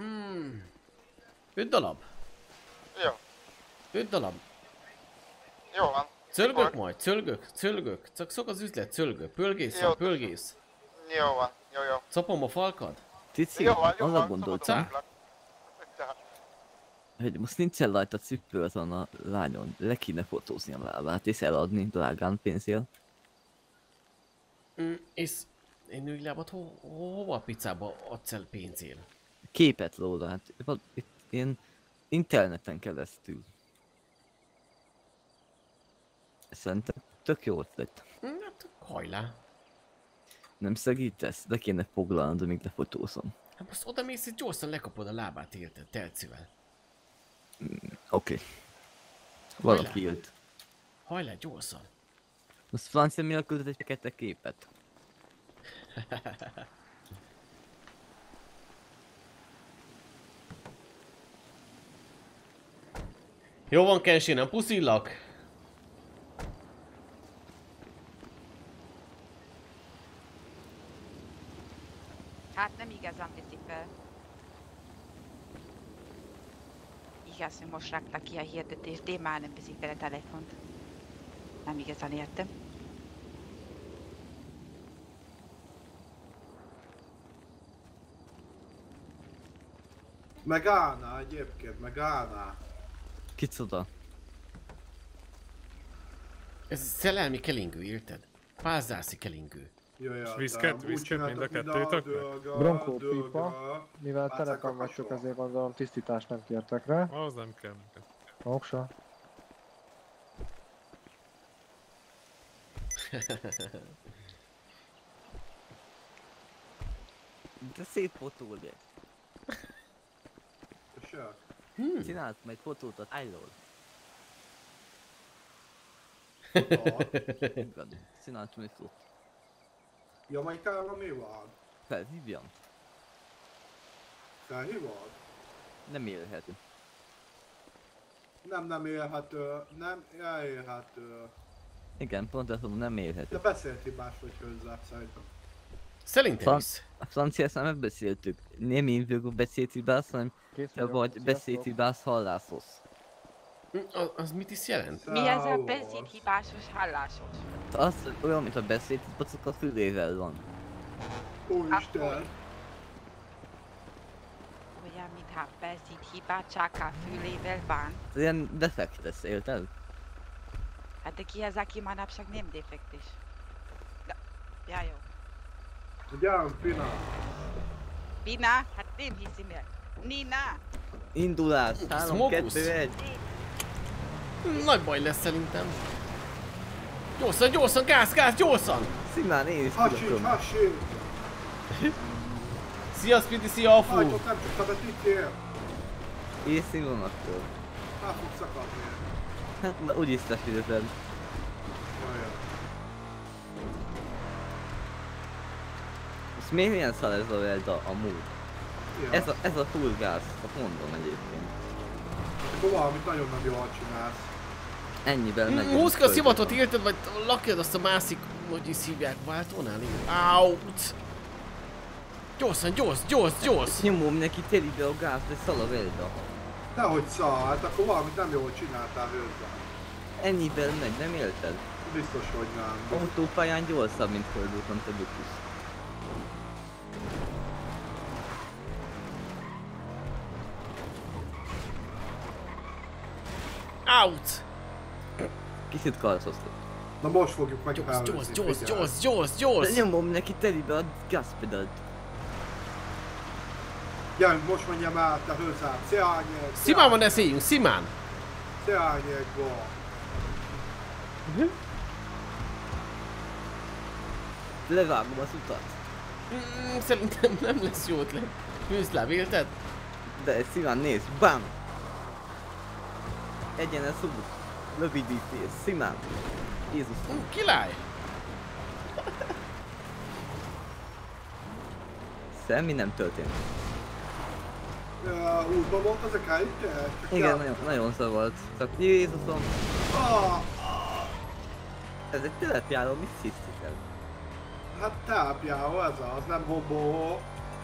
5 darab. Jó. 5 darab. Jó van. Cölgök majd, cölgök. Csak szok az üzlet, cölgök. Pölgész, Jó. pölgész. Jó van. Jó. Capom a falkad. Cici, Jó van, arra gondoltam, Tehát, hogy most nincsen rajta cipő azon a lányon. Le kéne fotózni a lábát és eladni drágán pénzért. És én női lábat hova a picába adsz el pénzért? Képet róla, hát itt ilyen interneten keresztül. Szerintem tök jó ötlet. Hát hajlá. Nem segítesz? Le kéne foglalnod, amíg lefotózom. Hát most oda mész és gyorsan lekapod a lábát, érted? Telcivel. Oké. Valaki jött. Hajlá, gyorsan. Most francia miért küldött egy fekete képet? Jó van, Kenshin, nem puszillak? Hát nem igazán viszik fel. Igaz, hogy most rakta ki a hirdetést, én már nem viszik fel a telefont. Nem igazán értem. Megállná egyébként, megállná. Kicsoda? Ez szerelmi kelingő, érted? Pázászi kelingő. Jöjjön, Viszket mind a kettőtöknek? Bronkó pipa, mivel telekan vagytok, ezért gondolom tisztítást nem kértek rá. Az nem kell. Oksa. De szép fotó ugye. Köszönöm. Csinálsz majd fotót a tájról. Igen, csináltam egy fotót. Jamaikában mi van? Felhívjam? Felhívod? Nem élhető. Nem élhető, nem elérhető. Igen, pont ezt mondom, nem élhető. De beszélt hibás vagy hozzá, szerintem. Szerintem is. A francia nem beszéltük. Nem én vagyok beszélt hibás, hanem Kész Te vagyok, vagy sziasztok. beszédhibász hallászos. Az mit is jelent? Mi ez a Szávos. beszédhibásos hallásos? Az olyan, mint a beszédhiba, csak a fülével van. Úristen. Olyan, mintha beszédhiba csak a fülével van. Ez ilyen defekt lesz, érted? Hát de ki az, aki manapság nem defektis? Ja, jó. Ugyan, Pina. Pina? Hát nem hiszem el. Nina! Indulás, 3, Smogus. 2, 1. Nagy baj lesz szerintem. Gyorsan, gyorsan, gáz, gyorsan! Szimán, én is Hasít, tudatom. hasít. Szia Speedy, szia Afu! Hajtot nem tudtam, hogy itt ér. És szívonattól. El fog szakadni. Hát úgyis te fizeted. Jaj. És miért ilyen szar ez a Velda amúgy? Ja. Ez a full gáz, azt mondom egyébként. Akkor valamit nagyon jól csinálsz. Ennyiben megyünk. Húzd ki a szivatot, érted? Vagy lakjad azt a másik, hogy is hívják, váltónál? Out! Gyorsan, gyors! Nyomom neki telibe a gáz, de szal a Velda. Nehogy szar, hát akkor valamit nem jól csináltál hozzá. Ennyiben megy, nem élted? Biztos, hogy nem. Autópályán gyorsabb, mint földúton te Dukus. Out! Kicsit karszoztat. Na most fogjuk megfelelőzni. Gyors! De nyomom neki telibe a gázpedált. Gyerünk, most menjem át te hozzám. Szárnyeg! Szimán van eszélyünk, Szimán! Szárnyeg van. Levágom az utat. Szerintem nem lesz jó ötlet. Hűzláb, érted? De szíván nézd, BAM! Egyenes út. Rövidítés, szimán. Jézus. Király! Semmi nem történt. Útban volt az a kájte? Igen, nagyon zavart. Csak Jézusom. Ez egy telepjáró, mit hisztik el? Hát tápjáró ez az, nem hobbó.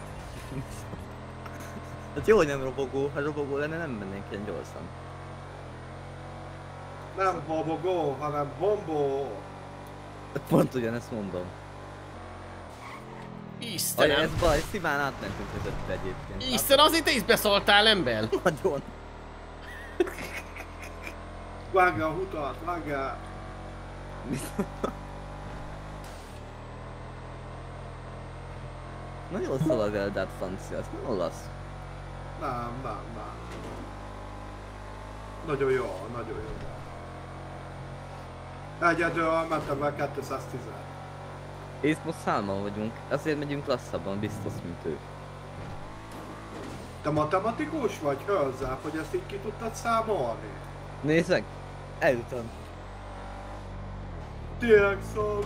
Hát jó, hogy nem robogó. Ha robogó lenne, nem mennénk ilyen gyorsan. Nem hobogó, hanem hombó. Pont ugyanezt mondom. Istenem! Ez baj, szimán átmentünk között egyébként. Isten, azért te is beszóltál, ember! Nagyon. Vágja a hutat, vágja. Nagyon szól a Veldát francia, az nem olasz. Nem. Nagyon jó. Egyedül mentem be 210. És most 3-an vagyunk, azért megyünk lassabban, biztos, mint ő. Te matematikus vagy, hozzá, hogy ezt így ki tudtad számolni? Nézd meg! Eljutom. Tényleg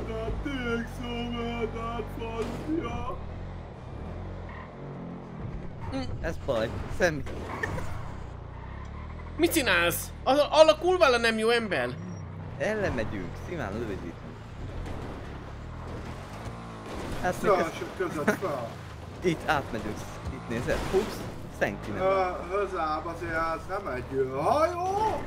francia. Ez baj, semmi. Mit csinálsz? A kurvára nem jó ember! Ellen megyünk, szimán rövidítünk. Ezt Között fel. itt átmegyünk, itt nézed, húpsz, senki nem. Hozzám azért ez nem egy hajó!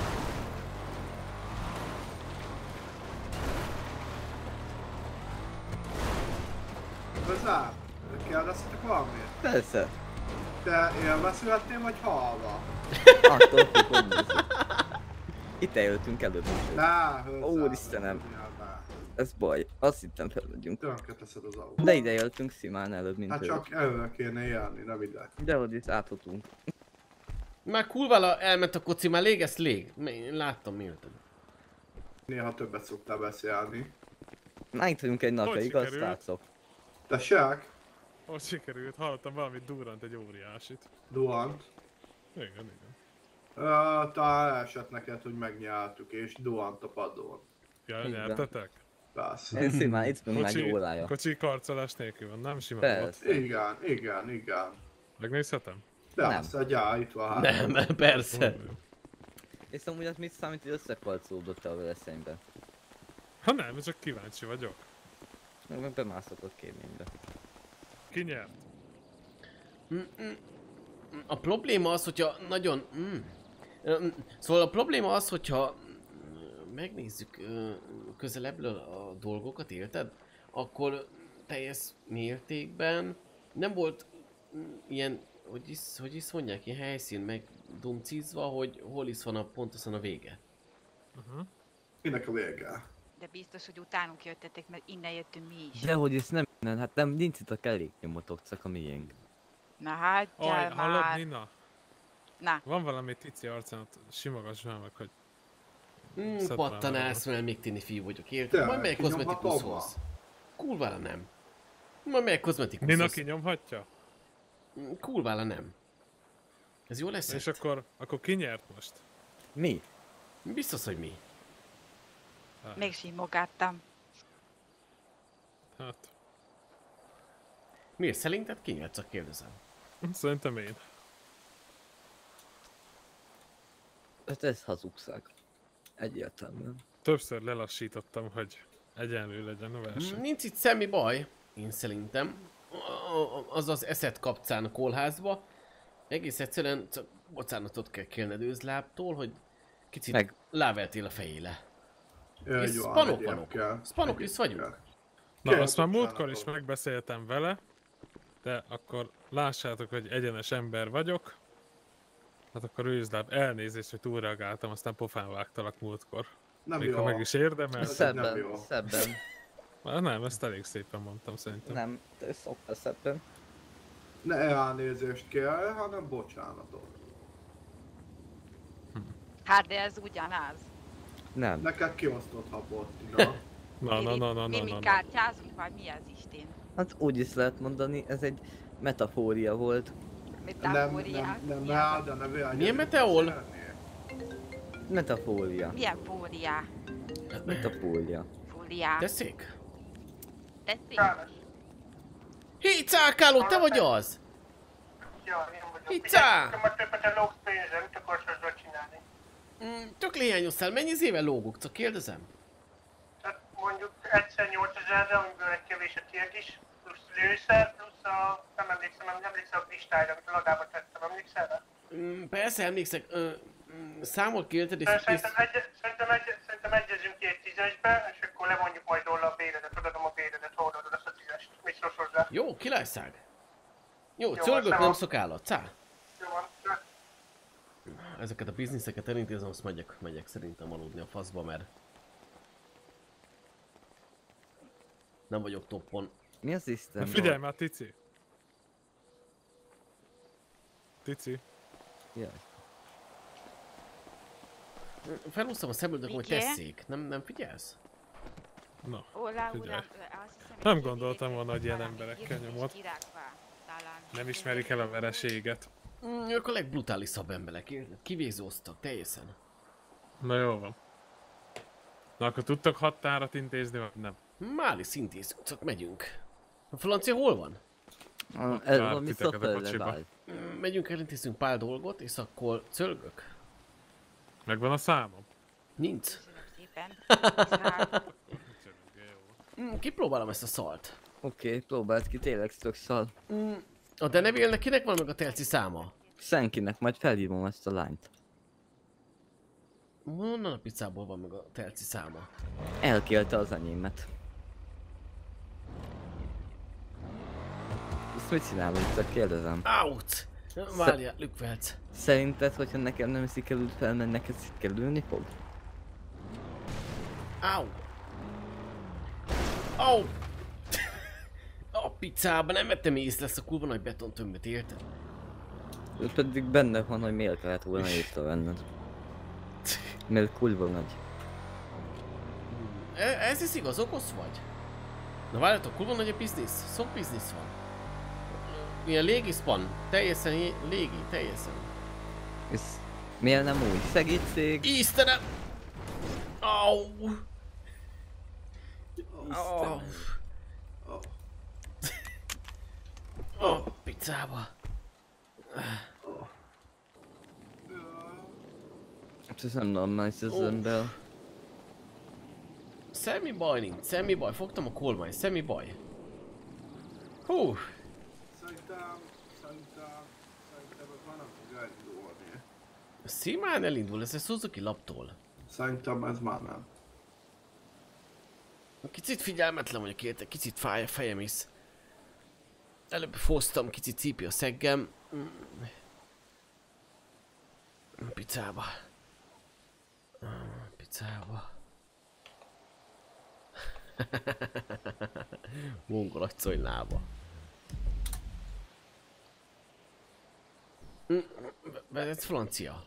Hozzám, kérdeztetek valamit? Persze, Te élve születtél vagy halva? attól függ, hogy nézzük. Itt eljöttünk előbb. Úristenem. Ez baj, azt hittem felmegyünk. Tönkre teszed az autót. De ide jöttünk szimán előbb, mint Hát ő. csak előre kéne járni, nem ide. De hogy itt áthatunk. Már kurvára elment a koci, már lég, ezt lég. Én láttam miután. Néha többet szoktál beszélni. Már itt vagyunk egy napja, Hogy igaz, sikerült? srácok? Tessék? Hogy sikerült? Hallottam valamit durrant egy óriásit. Duhant. Igen. Talán esett neked, hogy megnyertük és duhant a padon. Ja, Igen. nyertetek? Persze. Én szimán, itt vagyunk már egy órája. Kocsi karcolás nélkül van, nem sima Persze. volt. Igen. Megnézhetem? De Nem. azt adjál, itt van hát. Nem, persze. És amúgy az mit számít, hogy összekarcolódott a versenyben? Ha nem, csak kíváncsi vagyok. Meg bemászok a kéménybe. Ki nyert? A probléma az, hogyha nagyon... Szóval a probléma az, hogyha megnézzük közelebbről a dolgokat, érted? Akkor teljes mértékben nem volt ilyen, hogy is mondják, ilyen helyszín megdumcizva, hogy hol is van pontosan a vége. Minek a vége? De biztos, hogy utánunk jöttetek, mert innen jöttünk mi is. Dehogy ez nem innen, hát nem, nincs itt a kelléknyomotok, csak a miénk. Na hagyjál már! Hallod, Nina? Na. Van valami Tici arcán, simogass már meg, hogy... Pattanálsz, mert még tini fiú vagyok, érted? Majd melyik kozmetikushoz. Kurvára nem. Majd melyik kozmetikushoz. Nina kinyomhatja? Kurvára nem. Ez jó lesz? És akkor ki nyert most? Mi? Biztos, hogy mi. Még simogattam. Hát... Miért szerinted ki nyert, csak kérdezem? Szerintem én. Hát ez hazugság. Egyértelműen. Többször lelassítottam, hogy egyenlő legyen a verseny. Nincs itt semmi baj, én szerintem. Az eszed kapcán a kórházba. Egész egyszerűen csak bocsánatot kell kérned őzlábtól, hogy kicsit láveltél a fejére. És spanok is vagyunk. Na, azt már múltkor is megbeszéltem vele, de akkor lássátok, hogy egyenes ember vagyok. Hát akkor őzláb, elnézést, hogy túlreagáltam, aztán pofán vágtalak múltkor. Nem még jó. ha meg is érdemel. Szebben, szebben. Nem, ezt elég szépen mondtam szerintem. Nem, ez sokkal szebben. Ne elnézést kérj, hanem bocsánatot. Hát de ez ugyanaz. Nem. Neked kiosztott habot, Tina. Mi kártyázunk, vagy mi az Isten? Hát úgy is lehet mondani, ez egy metafória volt. Metafória? Milyen meteor? Metafória. Milyen fória? Metafória. Fória. Tessék? Tessék? Hé, Cálkáló, te vagy az? Hicá! Tök léhányoztál, mennyi éve lógok, csak kérdezem? Hát mondjuk egyszer 8000-re, amiből egy kevés a tiéd is, plusz lőszer, plusz a... nem emlékszem a kristályra, amit a lagába tettem, emlékszel rá? Persze emlékszek, számolt kérted és... Szerintem egyezünk két tízesbe, és akkor levonjuk majd róla a béredet, adom a béredet, hordod azt a tízest, mit szólsz hozzá? Jó, királyság. Jó, cölgök nem szokállat, cá? Jó van. Ezeket a bizniszeket elintézem, azt megyek szerintem aludni a faszba, mert... nem vagyok toppon. Mi az Isten? Figyelj már, Tici! Tici? Jaj. Felhúztam a szemüldök, hogy tesszék. Nem figyelsz? Na, figyelj. Nem gondoltam volna, hogy ilyen emberekkel nyomod. Nem ismerik el a vereséget. Ők a legbrutálisabb emberek, kivézóztak teljesen. Na jó van. Na akkor tudtok határat intézni, vagy nem? Már is intézzük, csak megyünk. A francia hol van? Ez valami szoftverre vált. Megyünk, elintézzünk pár dolgot, és akkor cölgök. Megvan a számom? Nincs. Kipróbálom ezt a szalt. Oké, próbáld ki, tényleg tök szal. A Deneville-nek kinek van meg a telci száma? Senkinek, majd felhívom ezt a lányt. Honnan a picából van meg a telci száma? Elkélte az enyémet. Ezt mit csinálunk, csak kérdezem. Out! Várjál, lükvelc. Szerinted, hogyha nekem nem sikerült felmenni, neked sikerülni fog? Au! Au! A picában nem vettem észre ezt a kurva nagy betontömböt, érted? Ő pedig benne van, hogy miért kellett volna észrevenned. Mert kurva nagy. Ez is igaz, okos vagy? Na várjatok, kurva nagy a biznisz, sok biznisz van. Milyen légiszpan, teljesen légi, teljesen. És miért nem úgy? Segítség! Istenem! Au! Au! Oh, picába. Ez nem normális az ember. Semmi baj nincs, semmi baj. Fogtam a kolmány, semmi baj. Hú! Szerintem már nem fog elindulni. Simán elindul, ez egy Suzuki laptól. Szerintem ez már nem. Kicsit figyelmetlen vagyok érte, kicsit fáj a fejem is. Előbb fosztam, kicsit cípi a szeggem. Picába. Picába. Mongolasszony lába. Ez francia.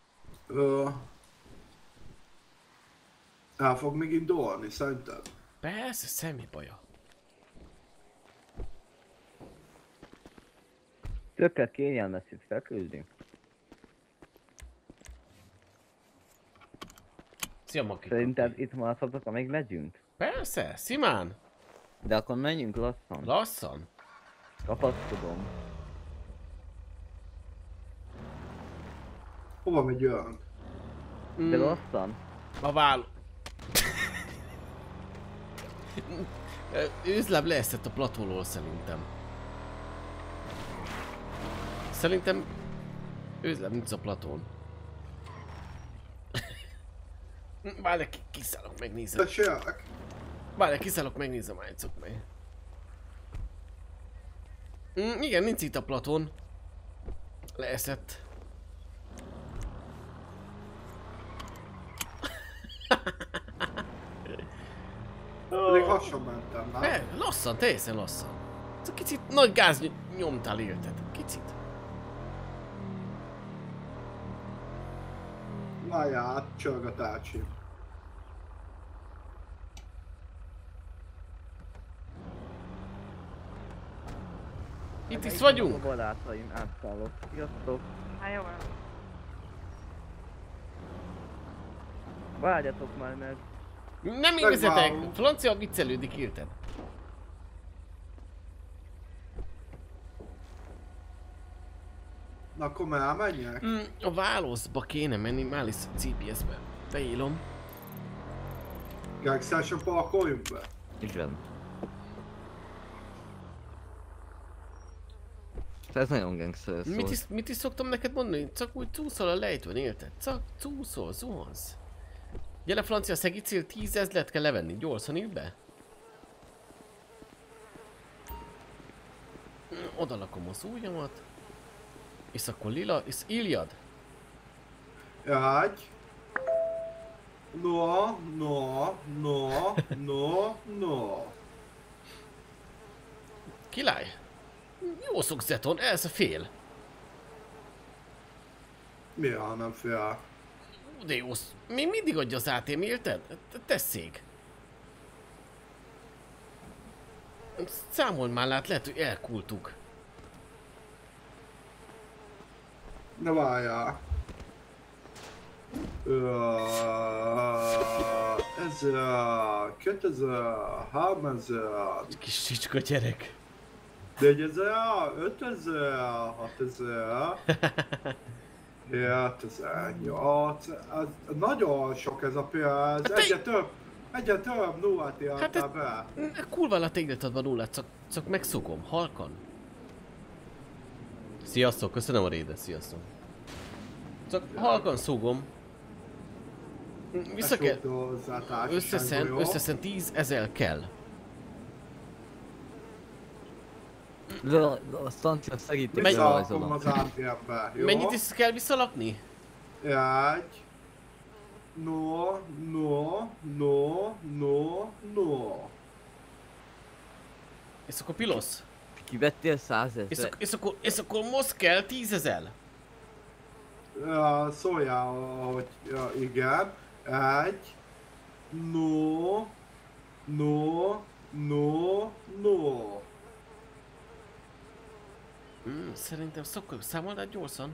El fog még indulni, szerinted? Persze, semmi baja. Többet kényelmes itt feküdni. Szia, Maki. Szerinted itt maradhatok, amíg megyünk? Persze, simán. De akkor menjünk lassan. Lassan? Kapaszkodom. Hova megyünk? De lassan? A válló. Üzleb leeszett a platóról szerintem. Szerintem üzleb nincs a platón. Várj, kiszállok, megnézem. Tessék! Várj, kiszállok, megnézem, állítszok meg. Igen, nincs itt a platón. Leeszett. Pedig lassan mentem, nem? Lassan, teljesen lassan. Csak kicsit nagy gáz nyomtál, érted? Kicsit. Várjál, csörg a tárcsi. Itt is vagyunk. A barátaim, átszállok. Sziasztok. Hát jó van. Várjatok már meg. Nem érezetek! Francia viccelődik, érted? Na akkor már elmenjek? A válaszba kéne menni, Mális CPS-be. Beírom. Gangstersen parkoljunk be? Igen. Ez nagyon gangster szó. Mit is szoktam neked mondani? Csak úgy csúszol a lejtőn, érted? Csak csúszol, zuhansz. Gyere francia, szegítél, 10 000 kell levenni, gyorsan írd be. Oda lakom az ujjamat. És akkor lila, és Iliad. Egy. No. Király. Jó szok Zeton, ez a fél. Mi ha nem fél? De jó, még mindig adja az ATM, érted? Tesszék. Számolj már, lehet, hogy elkultuk. Ne várjál. Ez 2000, 3000. Kis csicska gyerek. 4000, 5000, 6000. 7008, ez nagyon sok ez a pénz, egyre több nullát írtál be. Kurva alatt írtad a nullát, csak megszugom, halkan. Sziasztok, köszönöm a rédet, sziasztok. Csak halkan szúgom. Vissza kell. Összesen 10 000 kell. Stancia segítik, rajzolom. Mennyit is kell visszalapni? Egy. No. És akkor pilosz? Kivettél 100 000? És akkor most kell 10 000? Szóljál, hogy igen. Egy. No. Szerintem számold át gyorsan.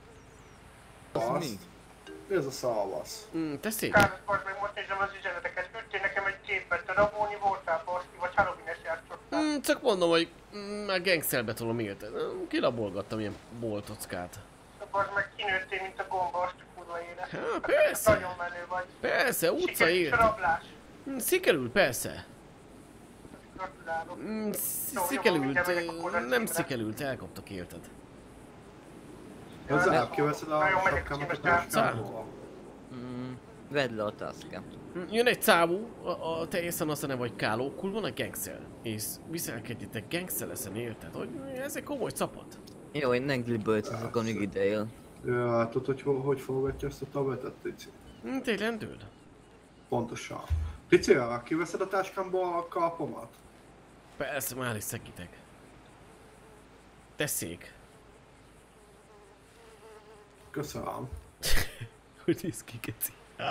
Ez a szalvasz. Tessék? Káros, meg most nézem az üzeneteket. Küldtél nekem egy képet, te rabóni voltál, Baszki, vagy Halloween-es játszottál. Csak mondom, hogy már gangsterbe tolom érted. Kirabolgattam ilyen boltockát. Az meg kinőttél, mint a gomba, azt a kurva élet. Hát persze. Nagyon menő vagy. Persze, utca élet. Rablás. Sikerült, persze. Gratulálok. Sikerült, nem sikerült, elkaptak érted. Közelebb kiveszed a sapkámat a táskámból. Vedd le a táskát. Jön egy cávú, a teljesen azt nem vagy kálókul, van a gangszer. És viselkedjetek gangszer-eszen, érted? Hogy ez egy komoly csapat. Jó, én negliböltözök, amíg ide él. Ja, tudod, hogy forgatja ezt a tabletet, Tici? Te egy rendőr. Pontosan. Tici, kiveszed a táskámból a kalpomat? Persze, már is segítek. Tessék. Köszönöm. Hogy néz ki, keci?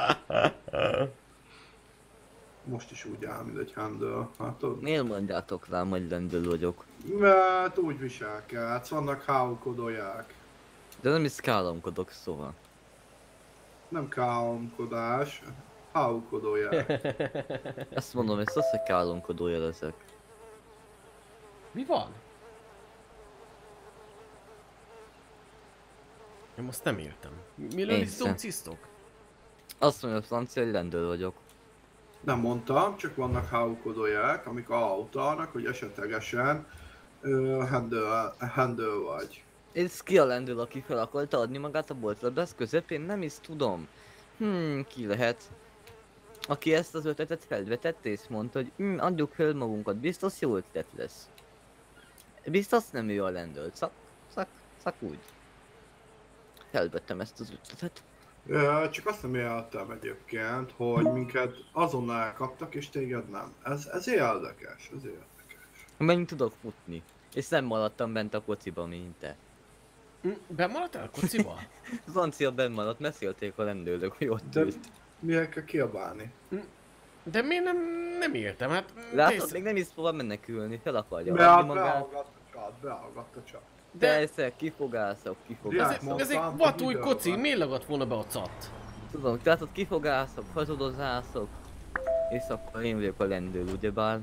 Most is úgy áll, mint egy handle, látod? Miért mondjátok rám, hogy rendőr vagyok? Mert úgy viselkedsz, vannak hálkodóják. De nem is kálomkodok, szóval. Nem kálomkodás, hálkodóják. Ezt mondom, ezt azt, hogy kálomkodója leszek. Mi van? Én azt nem értem. Miről is cisztok? Azt mondja a francia, hogy rendőr vagyok. Nem mondtam, csak vannak hálkodóják, amik autónak, hogy esetlegesen handle vagy. Ez ki a rendőr, aki fel akarta adni magát a boltlabdász közepén? Nem is tudom. Ki lehet? Aki ezt az ötletet felvetette és mondta, hogy adjuk fel magunkat, biztos jó ötlet lesz. Biztos nem ő a rendőr, szak úgy. Felvettem ezt az ötletet. Csak azt nem éltem egyébként, hogy minket azonnal elkaptak és téged nem. Ez érdekes, ez érdekes. Mennyit tudok futni? És nem maradtam bent a kocsiba, mint te. Benn maradtál a kocsiba? Francia benn maradt, beszélték a rendőrök, hogy ott ült. Miért kell kiabálni? De miért nem értem, hát... Látod, még nem is próbál menekülni, fel akarja adni magát. Beallgatta csak. Persze, kifogászok. Ez egy vatúj koci, miért lagadt volna be a cat? Tudom, tehát ott kifogászok, hazudozászok. És akkor én vagyok a rendőr, ugyebár.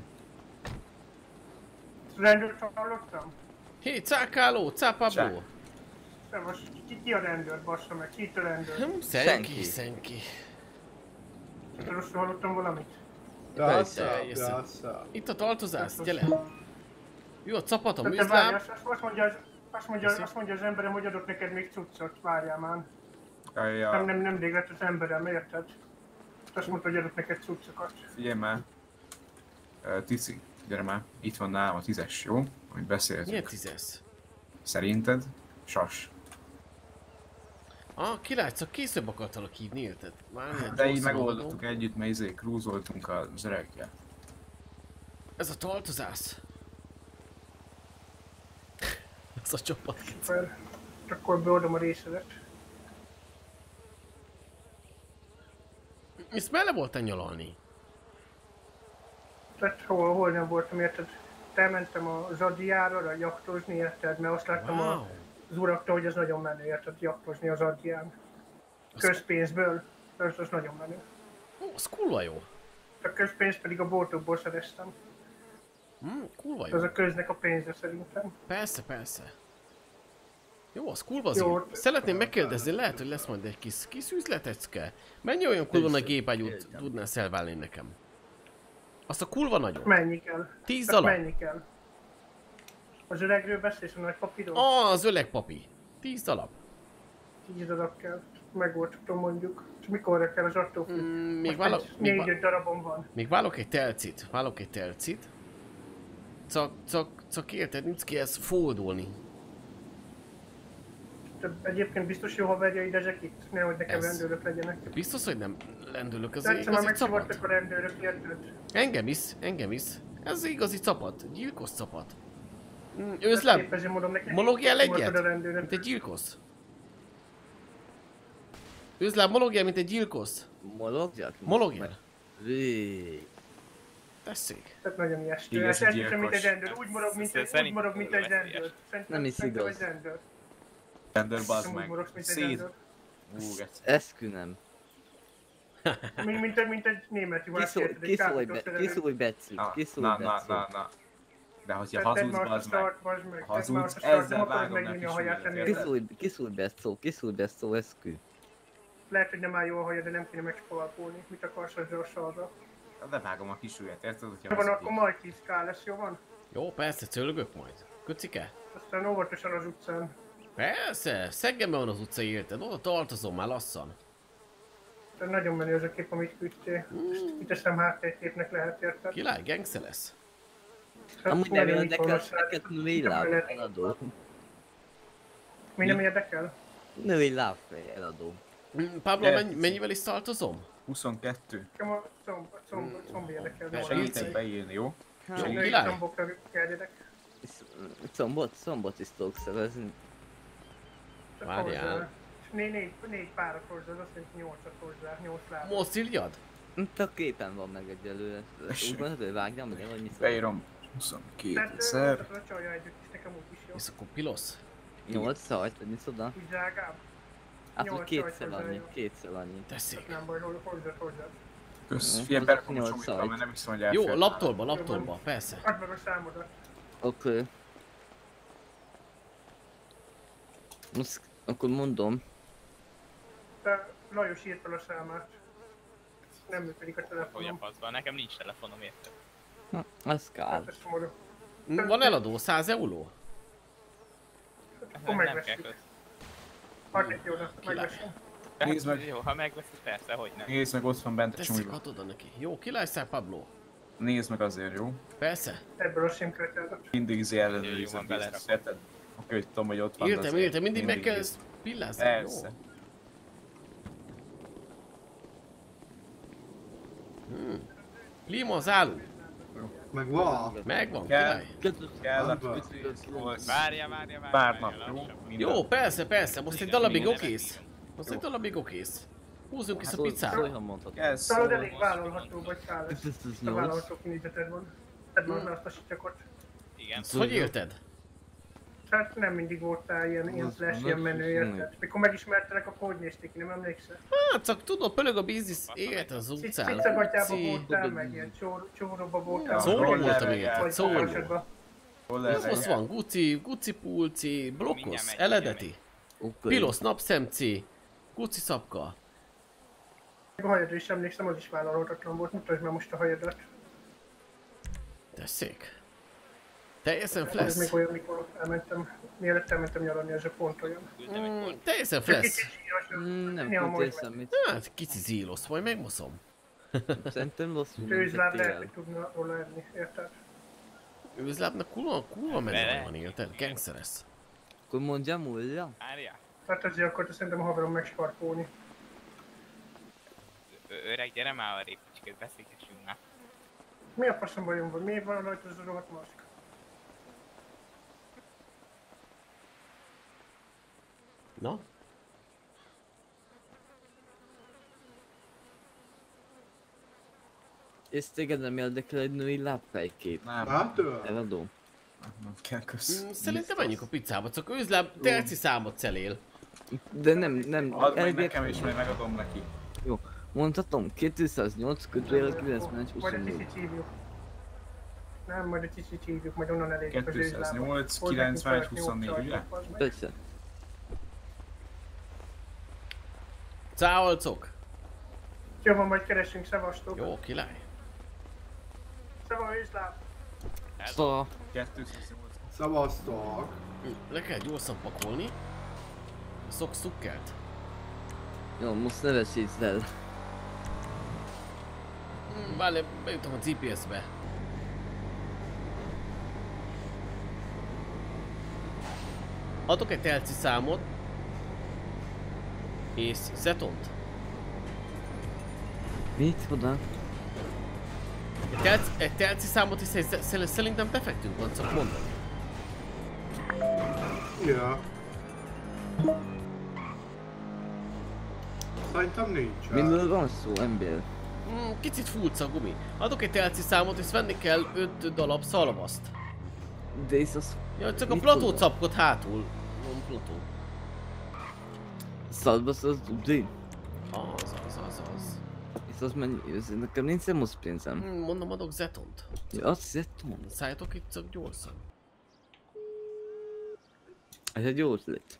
Rendőrt hallottam? Hé, cákáló, cápábló! Most ki a rendőr, bassa meg, ki itt a rendőr? Senki. Rosszul hallottam valamit? Persze. Itt a tartozás, gyere! Jó, a csapatom, üzlám! Azt mondja az emberem, hogy adott neked még cuccot, várjál már. Nem rég lett az emberem, érted? Azt mondta, hogy adott neked cuccokat. Figyelj már. Tici, gyere már. Itt van nálam a 10-es, jó? Amit beszéltünk. Milyen 10-es? Szerinted? Sas. Kilátsz, csak később akartalak hívni, érted? De így megoldottuk együtt, mert krúzoltunk az öreggel. Ez a tartozás. Ez a csapat. Szuper. Akkor beadom a részedet. És merre voltál nyalalni? Tehát hol nem voltam, érted? Elmentem az Addiára, jaktozni, érted? Mert azt láttam az uraktól, hogy ez nagyon menő, érted? Jaktozni az Addián. Közpénzből. Ez nagyon menő. Ó, az kurva jó. A közpénzt pedig a boltokból szereztem. Kurva jó. Ez a köznek a pénze szerintem. Persze. Jó, az kurva az jó. Szeretném megkérdezni, lehet, hogy lesz majd egy kis üzletecske. Mennyi olyan kurva nagy gépágyút tudnál szelválni nekem? Azt a kurva nagyon. Mennyi kell? 10 darab. Mennyi kell? Az öregről beszélsz, a nagy papíról? Az öreg papi. 10 darab. 10 darab kell. Megoldatom mondjuk. És mikorra kell az attól függ? Még 4-5 darabom van. Még válok egy telcit. Csak érted, nincs ki ezt fordulni. Egyébként biztos jó, ha vegyeid ezek itt, nehogy nekem rendőrök legyenek. Biztos, hogy nem rendőrök, ez igazi csapat. Megszívottak a rendőrök, érted? Engem is. Ez igazi csapat, gyilkos csapat. Őzlem, mologjál egyet, mint egy gyilkos. Őzlem, mologjál, mint egy gyilkos. Mologjál. Tessék. Tehát nagyon ijesztő. Ez mint egy rendőr, úgy morog, mint egy rendőr. Nem is igaz. Rendőr, bazd meg. Szíd. Eszkü nem. Mint egy német juhász. Kiszólj Betsy, kiszólj Betsy. Na. De hogyha hazudsz, bazd meg. Hazudsz, ezzel vágom neki súlyát. Kiszólj Betsy, eszkü. Lehet, hogy nem áll jó a haja, de nem kéne megspalpolni. Mit akarsz ezzel a sarra? Levágom a kisúlyát, érted? Ha van, akkor majd 10k lesz, jó van? Jó, persze, cölögök majd. Köcike? Aztán óvatosan az utcán. Persze, Szeggenben van az utcai érted, oda tartozom már lassan. De nagyon menő az a kép, amit küldtél. Ezt kiteszem háttérképnek lehet érted. Király, gangster lesz. Amúgy nem érdekel neked női láb eladó. Mi nem érdekel? Női lábfej eladó. Pablo, mennyivel is tartozom? 22. Nekem a comb érdekel. Segítek beírni, jó? Női combokra kérdezek. Combot is tudok szerezni. Várjál. 4 párat hozzá, az azt jelenti 8-at hozzá, 8 lábat. Most írjad? A képen van meg egyelőre. Úgy van, hogy vágjam, de vagy mit szól? Beírom 22 Tehát szer. a csalja együtt is nekem úgy is jó. És akkor pilosz? 8 szajt, vagy mit oda? Így drágább? Hát, hogy 8 kétszer szajt annyi, hozzá, kétszer annyi. Tessék. Nem baj, hozzá. Kösz, figyelj, berkomoltam, mert nem hiszem, hogy elfér. Jó, laptolba, persze. Add meg a számodat. Oké. Most akkor mondom. De Lajos írt fel a számát. Nem működik a telefonom. Hogy a faszban, nekem nincs telefonom, érted? Az kell. Van eladó, 100 euró? Akkor megveszünk. Hadd egy jóra, megveszünk. Nézd meg. Jó, ha megveszed, persze, hogy nem. Nézd meg, ott van bent a Tessék, csomagban. hadd oda neki. Jó, kilászel, Pablo? Nézd meg azért, jó? Persze. Ebből a simköteletet. Mindig ellenőrizem a bizniszetet. Oké, hogy tudom, hogy ott van. Értem, mindig meg kell ezt pillázni, jó? Persze. Klíma az álló. Megvan. Megvan, Kell. király. Kell a Várja. pár nap, jó? Jó, persze, most egy darabig okész. Most egy darabig okész. Húzzunk is a picsára. Talod elég vállalható vagy száll. A vállalható kinézeted van. Tedd már azt a sityakot. Igen. Hogy érted? Tehát nem mindig voltál ilyen flash, ilyen menő, érted? Mikor megismertelek, akkor hogy nézték ki, nem emlékszel? Hát csak tudod, pölög a biznisz élet az utcán. Cicagatyában voltál, meg ilyen csóróba voltál. Szóló voltam érted, szóló. Hol van Gucci pulci, blokkosz, eledeti. Pilosz napszemci, Gucci szapka. A hajadra is emlékszem, az is vállalhatatlan volt, mutasd már most a hajadat. Tessék. Teljesen Ez flash. még olyan, mikor mielőtt elmentem nyaralni, ez a pont olyan. Teljesen flash. Nem tudsz semmit. Hát kicsi zílosz, majd megmoszom. Szerintem rosszul Főzláb lehet, hogy tudna róla enni, érted? Őzlábnak kurva menő van, érted? Gangster lesz. Akkor mondjam újra? Várjál. Hát azért akarta szerintem a haverom megskarpolni. Öreg, gyere már arrébb, kicsit beszélgessünk már. Mi a faszom bajom van? Miért van rajta az a rohadt maszk? Na? És téged nem érdekel egy női lábfejkép? Nem. Hát Eladó. Nem kell, kösz. Szerintem menjünk a picsába, csak őzláb terci számot celél. De nem. Add meg nekem is, majd megadom neki. Jó, mondhatom, 208 kötőjel 9 Majd a 24. cicit hívjuk. Nem, majd a cicit hívjuk, majd onnan elég az őzlába. 208, 90, 24, ugye? Persze. Cáolcok. Jó van, majd keresünk, szevasztok. Jó, király. Szeva őzláb. Szóval... 208. Szavaztok. Le kell gyorsan pakolni. Szok szukkert. Jó, most nevesítsd el. Várj, bejutom a GPS-be. Adok egy telci számot. És zetont. Mit oda? Egy telci számot is szerintem defektünk van, csak mondom. Ja. Szerintem nincs. Miről van szó, ember? Kicsit furcsa a gumi. Adok egy telci számot és venni kell 5 darab szalvaszt. De ez az... Ja, csak a plató capkod hátul. Van plató. Szalvasz az Dudi? Az. És az mennyi? Nekem nincs most pénzem. Mondom, adok zetont. Ja, az zeton. Szálljatok itt csak gyorsan. Ez egy jó ötlet.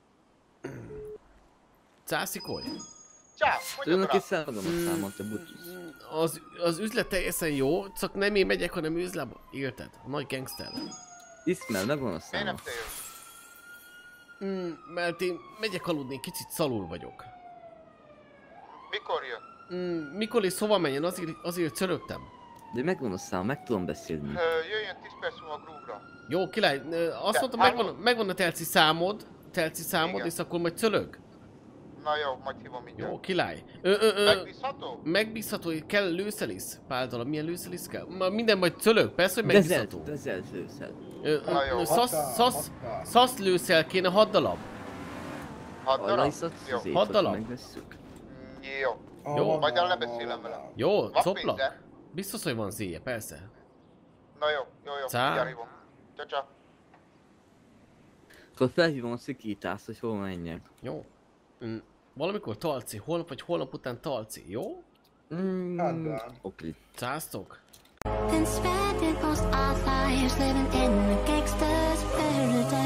Cászikolj! Tudnak is szállodom a számot, te butusz. Az üzlet teljesen jó, csak nem én megyek, hanem üzlet. Érted? A nagy gangster. Ismer, megvan a számom. Mert én megyek aludni, kicsit szalul vagyok. Mikor jön? Mikor és hova menjen, azért csörögtem. De meggonosztál, meg tudom beszélni. Jöjjön 10 perc múlva a Groove-ra. Jó, király, azt mondtam, megvan a telci számod, és akkor majd csörög. Na jó, majd hívom mindjárt. Jó, király. Megbízható? Megbízható, kell lőszelisz. Páldalam, milyen lőszelisz kell? Minden majd csörög, persze, hogy megbízható. Dezelt lőszel. Na jó. Szasz lőszel kéne 6 darab. 6 darab? Jó. 6 darab? Jó. Jó. Majd el lebeszélem vele. Jó, coplak. Biztos, hogy van zéje, persze. Na jó. Mindjárt hívom. Csa. Akkor felhívom a szikítást, hogy hol menjek. Jó. Valamikor Talci, holnap vagy holnap után Talci, jó? Oké. Császtok? Then spending most our lives living in a gangster's paradise.